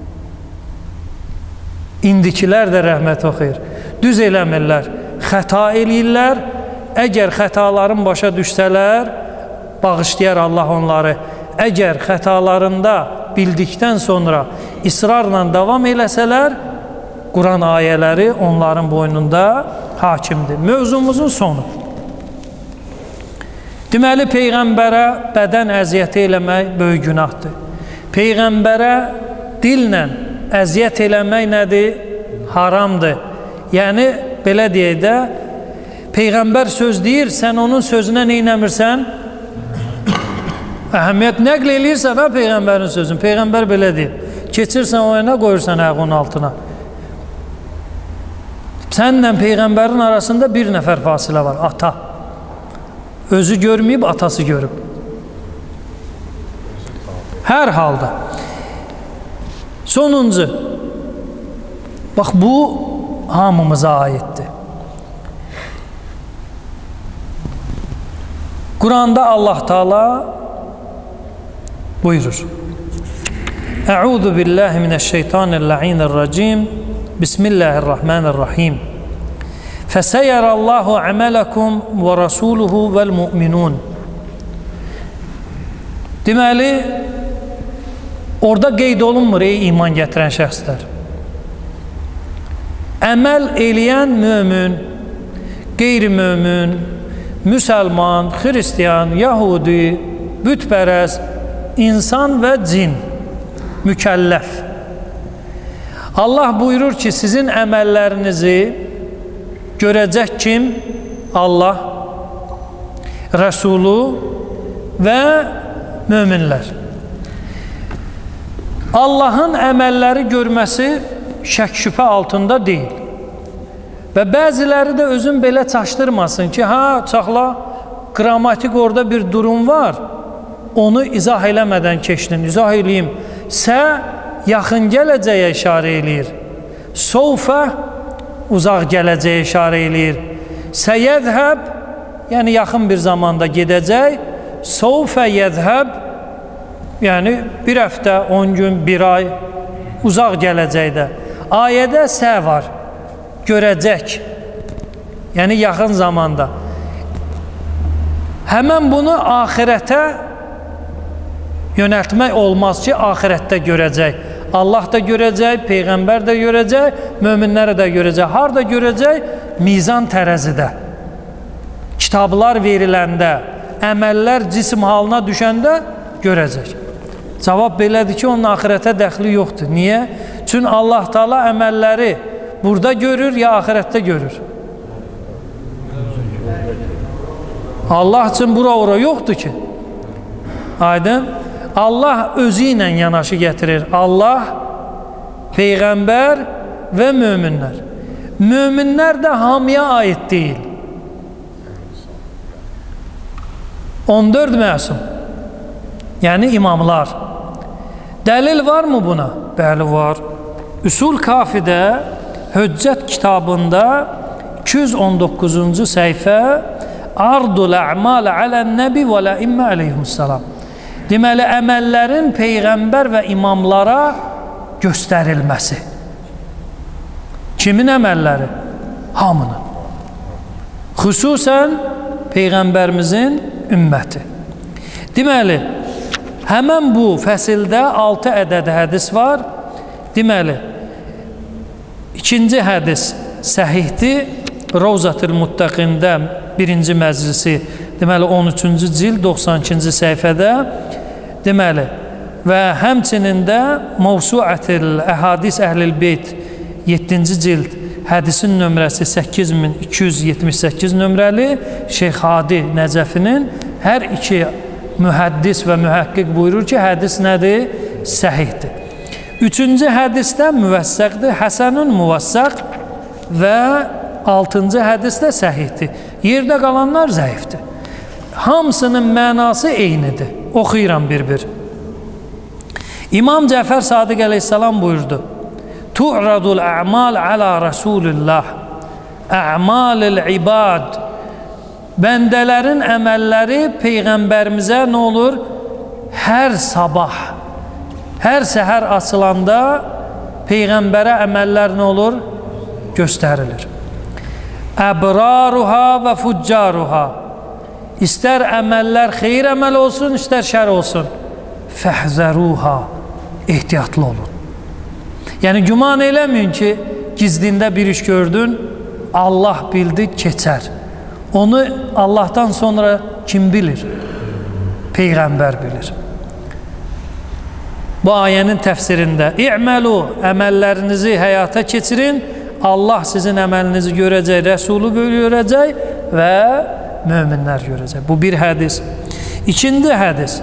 İndikilər də rəhmət oxuyur. Düz eləmirlər, xəta eləyirlər. Əgər xətaların başa düşsələr, bağışlayar Allah onları. Əgər xətalarında bildikdən sonra israrla davam eləsələr, Quran ayələri onların boynunda hakimdir. Mövzumuzun sonu. Deməli, Peyğəmbərə bədən əziyyəti eləmək böyük günahdır. Peyğəmbərə dillə əziyyət eləmək nədir? Haramdır. Yəni, belə deyək də, Peyğəmbər söz deyir, sən onun sözünə neynəmirsən? Əhəmiyyət nəql eləyirsən ha Peyğəmbərin sözünü. Peyğəmbər belə deyir. Keçirsən o yana, qoyursan ayağının altına. Sənlə Peyğəmbərin arasında bir nəfər fasilə var, ata. Özü görməyib, atası görüb. Hər halda. Sonuncu. Bax, bu hamımıza aiddir. Quranda Allah Taala buyurur. Əuzu billahi mineşşeytanirracim. Bismillahirrahmanirrahim. Fəsəyərəllahu əmələkum və rasuluhu vəl-mu'minun. Deməli, orada qeyd olunmur ey iman gətirən şəxslər. Əməl eləyən mömin, qeyri-mömin, müsəlman, xristiyan, yahudi, bütpərəz, insan və cin, mükəlləf. Allah buyurur ki, sizin əməllərinizi görəcək kim? Allah, Rəsulu və möminlər. Allahın əməlləri görməsi şək-şübhə altında deyil. Və bəziləri də özün belə çaşdırmasın ki, çaxla, qrammatik orada bir durum var, onu izah eləmədən keçdin, izah eləyim. Sə yaxın gələcəyə işarə eləyir. Sovfə uzaq gələcəyə işarə eləyir. Səyədhəb, yəni yaxın bir zamanda gedəcək. Sovfə yədhəb, yəni bir həftə, 10 gün, bir ay, uzaq gələcəkdə. Ayədə sə var, görəcək, yəni yaxın zamanda. Həmən bunu axirətə yönəltmək olmaz ki, axirətdə görəcək. Allah da görəcək, Peyğəmbər də görəcək, möminləri də görəcək. Harada görəcək? Mizan tərəzidə. Kitablar veriləndə, əməllər cisim halına düşəndə görəcək. Cavab belədir ki, onun axirətə dəxli yoxdur. Niyə? Çünki Allah Taala əməlləri burada görür, ya axirətdə görür? Allah üçün bura yoxdur ki. Aydın. Allah özü ilə yanaşı gətirir. Allah, Peyğəmbər və möminlər. Möminlər də hamıya aid deyil. 14 məsum. Yəni imamlar. Dəlil varmı buna? Bəli, var. Üsul Kafidə, Höccət kitabında 219-cu səhifə Ardul ə'mal alən nəbi və lə'immə aleyhissalam. Deməli, əməllərin Peyğəmbər və imamlara göstərilməsi. Kimin əməlləri? Hamının. Xüsusən Peyğəmbərimizin ümməti. Deməli, həmən bu fəsildə 6 ədəd hədis var. Deməli, ikinci hədis səhihdir. Rovzatül Muttaqində 1-ci məclisi, deməli 13-cü cild 92-ci səhifədə, deməli, və həmçinin də Mavsuətül Əhadis Əhlil Beyt 7-ci cild hədisin nömrəsi 8278 nömrəli Şeyx Hadi Nəcəfinin hər iki mühəddis və mühəqqiq buyurur ki, hədis nədir? Səhihdir. Üçüncü hədisdə müvəssəqdir, Həsənun müvəssəq və 6-cı hədis də səhihdir. Yerdə qalanlar zəifdir. Hamısının mənası eynidir. Oxuyuram bir-bir. İmam Cəfər Sadiq əleyhissalam buyurdu: Tu'radul a'mal ala Rasulillah. A'malil ibad. Bəndələrin əməlləri Peyğəmbərimizə nə olur? Hər sabah, hər səhər açılanda Peyğəmbərə əməllər nə olur? Göstərilir. Əbraruha və fuccaruha. İstər əməllər xeyir əməl olsun, istər şər olsun. Fəhzəruha. Ehtiyatlı olun. Yəni, güman eləməyin ki, gizlində bir iş gördün, Allah bildi, keçər. Onu Allahdan sonra kim bilir? Peyğəmbər bilir. Bu ayənin təfsirində İ'məlu, əməllərinizi həyata keçirin, Allah sizin əməlinizi görəcək, Rəsulu görəcək və möminlər görəcək. Bu bir hədis. İkinci hədis.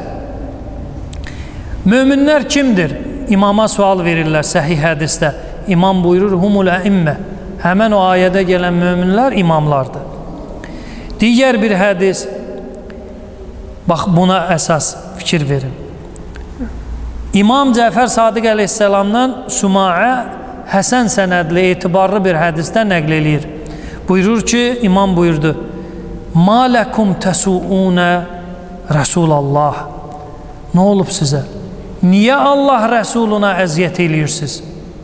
Möminlər kimdir? İmama sual verirlər səhih hədisdə. İmam buyurur, humul əimmə. Həmən o ayədə gələn möminlər imamlardır. Digər bir hədis. Bax, buna əsas fikir verin. İmam Cəfər Sadiq əleyhissalamdan Sumaə Həsən sənədli, etibarlı bir hədisdə nəql eləyir. Buyurur ki, imam buyurdu: Mə ləkum təsuunə Rəsulallah. Nə olub sizə? Niyə Allah Rəsuluna əziyyət eləyirsiniz?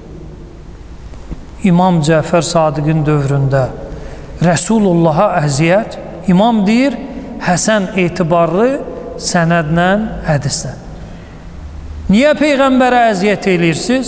İmam Cəfər Sadiqin dövründə Rəsulullaha əziyyət, imam deyir, Həsən etibarlı sənədlə hədisdə. Niyə Peyğəmbərə əziyyət eləyirsiniz?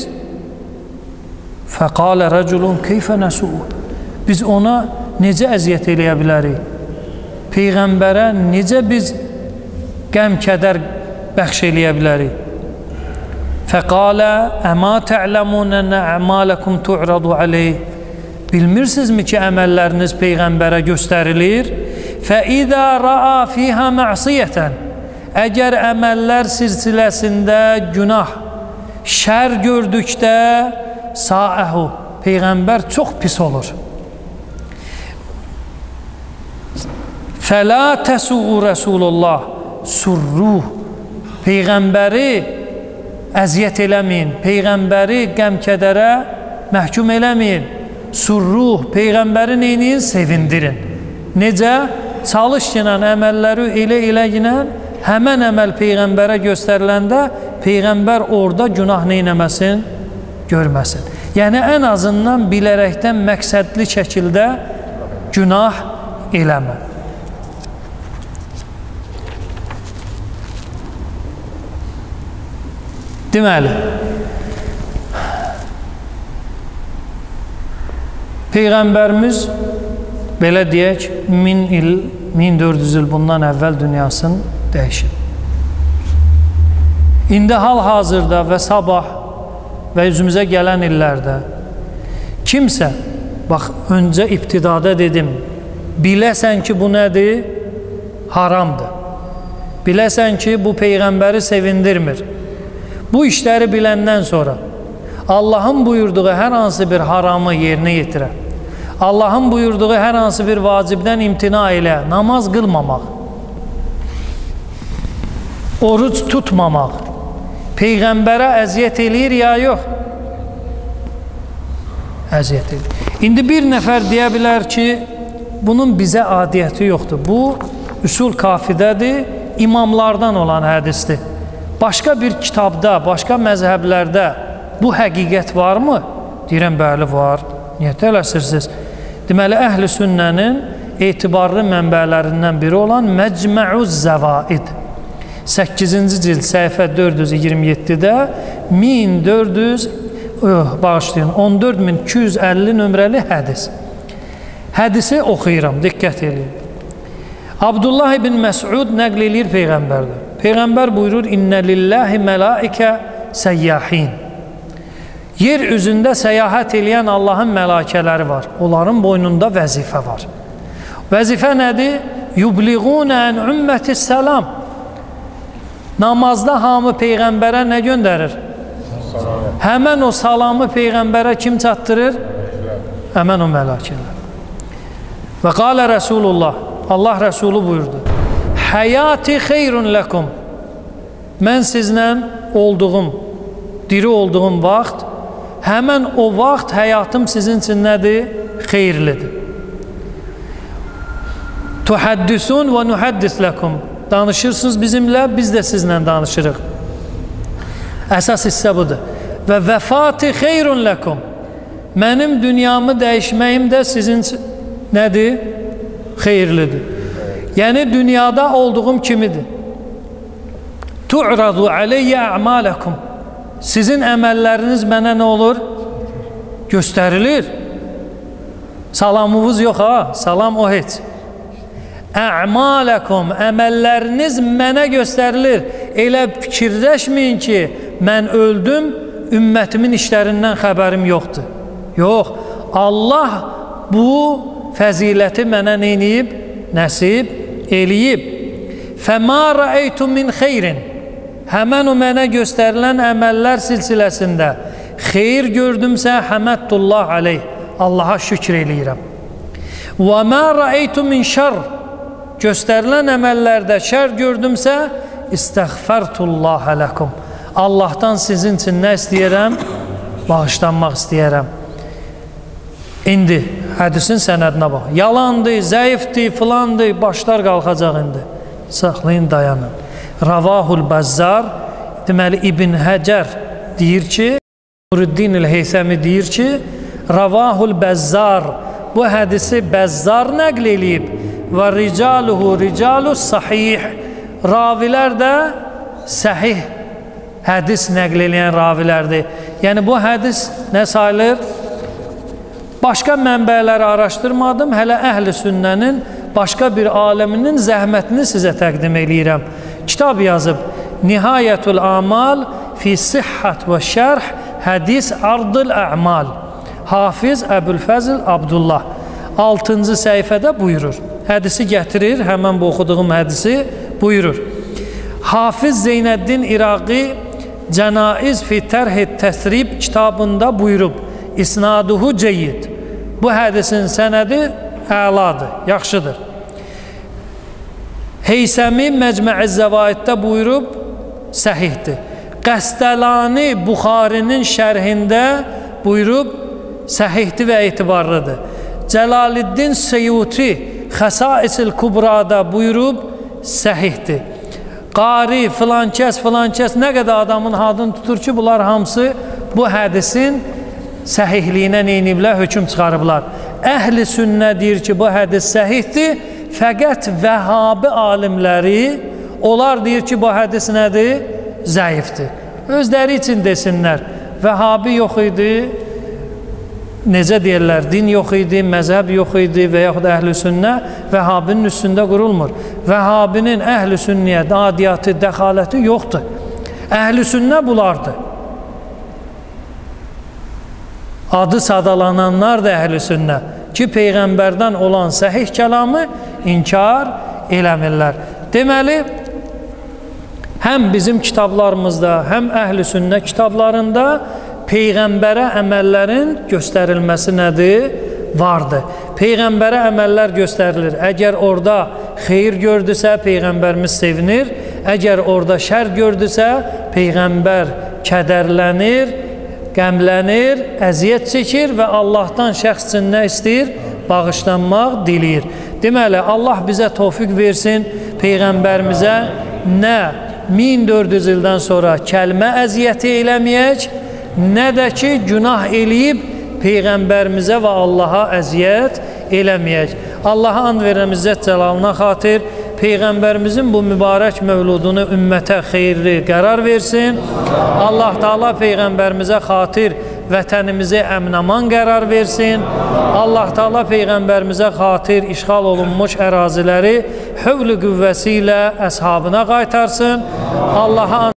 Fəqalə rəculun keyfə nəsu'u. Biz ona necə əziyyət eləyə bilərik? Peyğəmbərə necə biz qəm-kədər bəxş eləyə bilərik? Fəqalə əmə tə'ləmunənə əmaləkum tu'radu aleyh. Bilmirsinizmi ki, əməlləriniz Peyğəmbərə göstərilir? Fəidə ra'a fiyhə məsiyyətən. Əgər əməllər silsiləsində günah, şər gördükdə Sa'əhu, Peyğəmbər çox pis olur. Fələ təsu'u Rəsulullah surruh. Peyğəmbəri əziyyət eləməyin, Peyğəmbəri qəm-kədərə məhkum eləməyin. Surruh, Peyğəmbəri neyiniyin? Sevindirin. Necə? Çalış ginən əməlləri elə ginən, həmən əməl Peyğəmbərə göstəriləndə Peyğəmbər orada günah neynəməsin? Görməsin. Yəni, ən azından bilərəkdən məqsədli şəkildə günah eləmə. Deməli, Peyğəmbərimiz, belə deyək, 1000 il, 1400 il bundan əvvəl dünyasını dəyişib. İndi hal-hazırda və sabah və üzümüzə gələn illərdə kimsə, bax, öncə ibtidada dedim, biləsən ki, bu nədir? haramdır. Biləsən ki, bu Peyğəmbəri sevindirmir. Bu işləri biləndən sonra Allahın buyurduğu hər hansı bir haramı yerinə yetirər. Allahın buyurduğu hər hansı bir vacibdən imtina ilə namaz qılmamaq, oruc tutmamaq, Peyğəmbərə əziyyət eləyir ya yox? Əziyyət eləyir. İndi bir nəfər deyə bilər ki, bunun bizə adiyyəti yoxdur. Bu, üsul kafidədir, imamlardan olan hədisdir. Başqa bir kitabda, başqa məzhəblərdə bu həqiqət varmı? Deyirəm, bəli, var. Niyə tələsirsiniz? Deməli, əhl-i sünnənin etibarlı mənbələrindən biri olan Məcmə'uz Zəvaid 8-ci cild səhifə 427-də 14250 nömrəli hədis. Hədisi oxuyuram, diqqət edin. Abdullah ibn Məs'ud nəql eləyir Peyğəmbərdən. Peyğəmbər buyurur, İnnə lillahi mələikə səyyahin. Yer üzündə səyahət eləyən Allahın mələkələri var. Onların boynunda vəzifə var. Vəzifə nədir? Yubliğunə ən ümmətis səlam. Namazda hamı Peyğəmbərə nə göndərir? Salam. Həmən o salamı Peyğəmbərə kim çatdırır? Həmən o mələkələr. Və qalə Rəsulullah, Allah Rəsulu buyurdu, həyati xeyrun ləkum. Mən sizlə olduğum, diri olduğum vaxt, həmən o vaxt həyatım sizin üçün nədir? Xeyirlidir. Tuhəddisun və nuhəddis ləkum. Danışırsınız bizimlə, biz də sizlə danışırıq. Əsas hissə budur. Və vəfati xeyrun ləkum. Mənim dünyamı dəyişməyim də sizin nədir? Xeyirlidir. Yəni, dünyada olduğum kimidir. Tu'radu aleyyə ə'maləkum. Sizin əməlləriniz mənə nə olur? Göstərilir. Salamınız yox ha, salam o heç. Ə'maləkum, əməlləriniz mənə göstərilir. Elə fikirləşməyin ki, mən öldüm, ümmətimin işlərindən xəbərim yoxdur. Yox, Allah bu fəziləti mənə neyniyib? Nəsib eləyib. Fəmə rəeytum min xeyrin. Həmən o mənə göstərilən əməllər silsiləsində xeyir gördümsə, həməddullah aleyh. Allaha şükr eləyirəm. Və mə rəeytum min şər. Göstərilən əməllərdə şər gördümsə, istəğfərtullaha ləkum. Allahdan sizin üçün nə istəyərəm? Bağışlanmaq istəyərəm. İndi hədisin sənədinə bax. Yalandır, zəifdir, filandır, başlar qalxacaq indi. Saxlayın, dayanın. Ravahul Bəzzar, deməli İbn Həcər deyir ki, Nuruddin el-Heysəmi deyir ki, Ravahul Bəzzar, bu hədisi Bəzzar nəql eləyib və ricaluhu ricalus sahih, ravilər də səhih hədis nəql eləyən ravilərdir. Yəni bu hədis nə sayılır? Başqa mənbələri araşdırmadım, hələ əhl-i sünnənin başqa bir aləminin zəhmətini sizə təqdim eləyirəm. Kitab yazıb, Nihayətul Amal fi Sihhat və Şərh Hədis Ardıl Ə'mal. Hafiz Əbülfəzl Abdullah 6-cı səhifədə buyurur. Hədisi gətirir, həmən bu oxuduğum hədisi buyurur. Hafiz Zeynəddin İraqi Cənaiz fi Tərh-i Təsrib kitabında buyurub, İsnaduhu ceyyid. Bu hədisin sənədi əladır, yaxşıdır. Heysəmi Məcmə'i Zəvaiddə buyurub, səhihdir. Qəstəlani Buxarinin şərhində buyurub, səhihdir və etibarlıdır. Cəlaliddin Seyuti Xəsaisil Kubrada buyurub, səhihdir. Qari, filankəs, nə qədər adamın adını tutur ki, bunlar hamısı bu hədisin səhihliyinə neyniblər, hökm çıxarıblar. Əhl-i sünnə deyir ki, bu hədis səhihdir, fəqət vəhabi alimləri, onlar deyir ki, bu hədis nədir? Zəifdir. Özləri üçün desinlər, vəhabi yox idi, necə deyirlər, din yox idi, məzhəb yox idi və yaxud əhl-i sünnə vəhabinin üstündə qurulmur. Vəhabinin əhl-i sünniyə adiyyatı, dəxaləti yoxdur. Əhl-i sünnə bulardır. Adı sadalananlar da əhl-i sünnə ki, Peyğəmbərdən olan səhih kəlamı inkar eləmirlər. Deməli, həm bizim kitablarımızda, həm əhl-i sünnə kitablarında Peyğəmbərə əməllərin göstərilməsi nədir? Vardır. Peyğəmbərə əməllər göstərilir. Əgər orada xeyir gördüsə, Peyğəmbərimiz sevinir. Əgər orada şər gördüsə, Peyğəmbər kədərlənir, qəmlənir, əziyyət çəkir və Allahdan şəxs üçün nə istəyir? Bağışlanmaq diləyir. Deməli, Allah bizə tövfiq versin, Peyğəmbərimizə nə 1400 ildən sonra kəlmə əziyyəti eləməyək, nə də ki, günah eləyib Peyğəmbərimizə və Allaha əziyyət eləməyək. Allaha and verəm İzzət Cəlalına xatir, Peyğəmbərimizin bu mübarək mövludunu ümmətə xeyirli qərar versin. Allah Taala Peyğəmbərimizə xatir vətənimizi əmin-aman qərar versin. Allah Taala Peyğəmbərimizə xatir işğal olunmuş əraziləri hövl-i qüvvəsi ilə əshabına qaytarsın. Allaha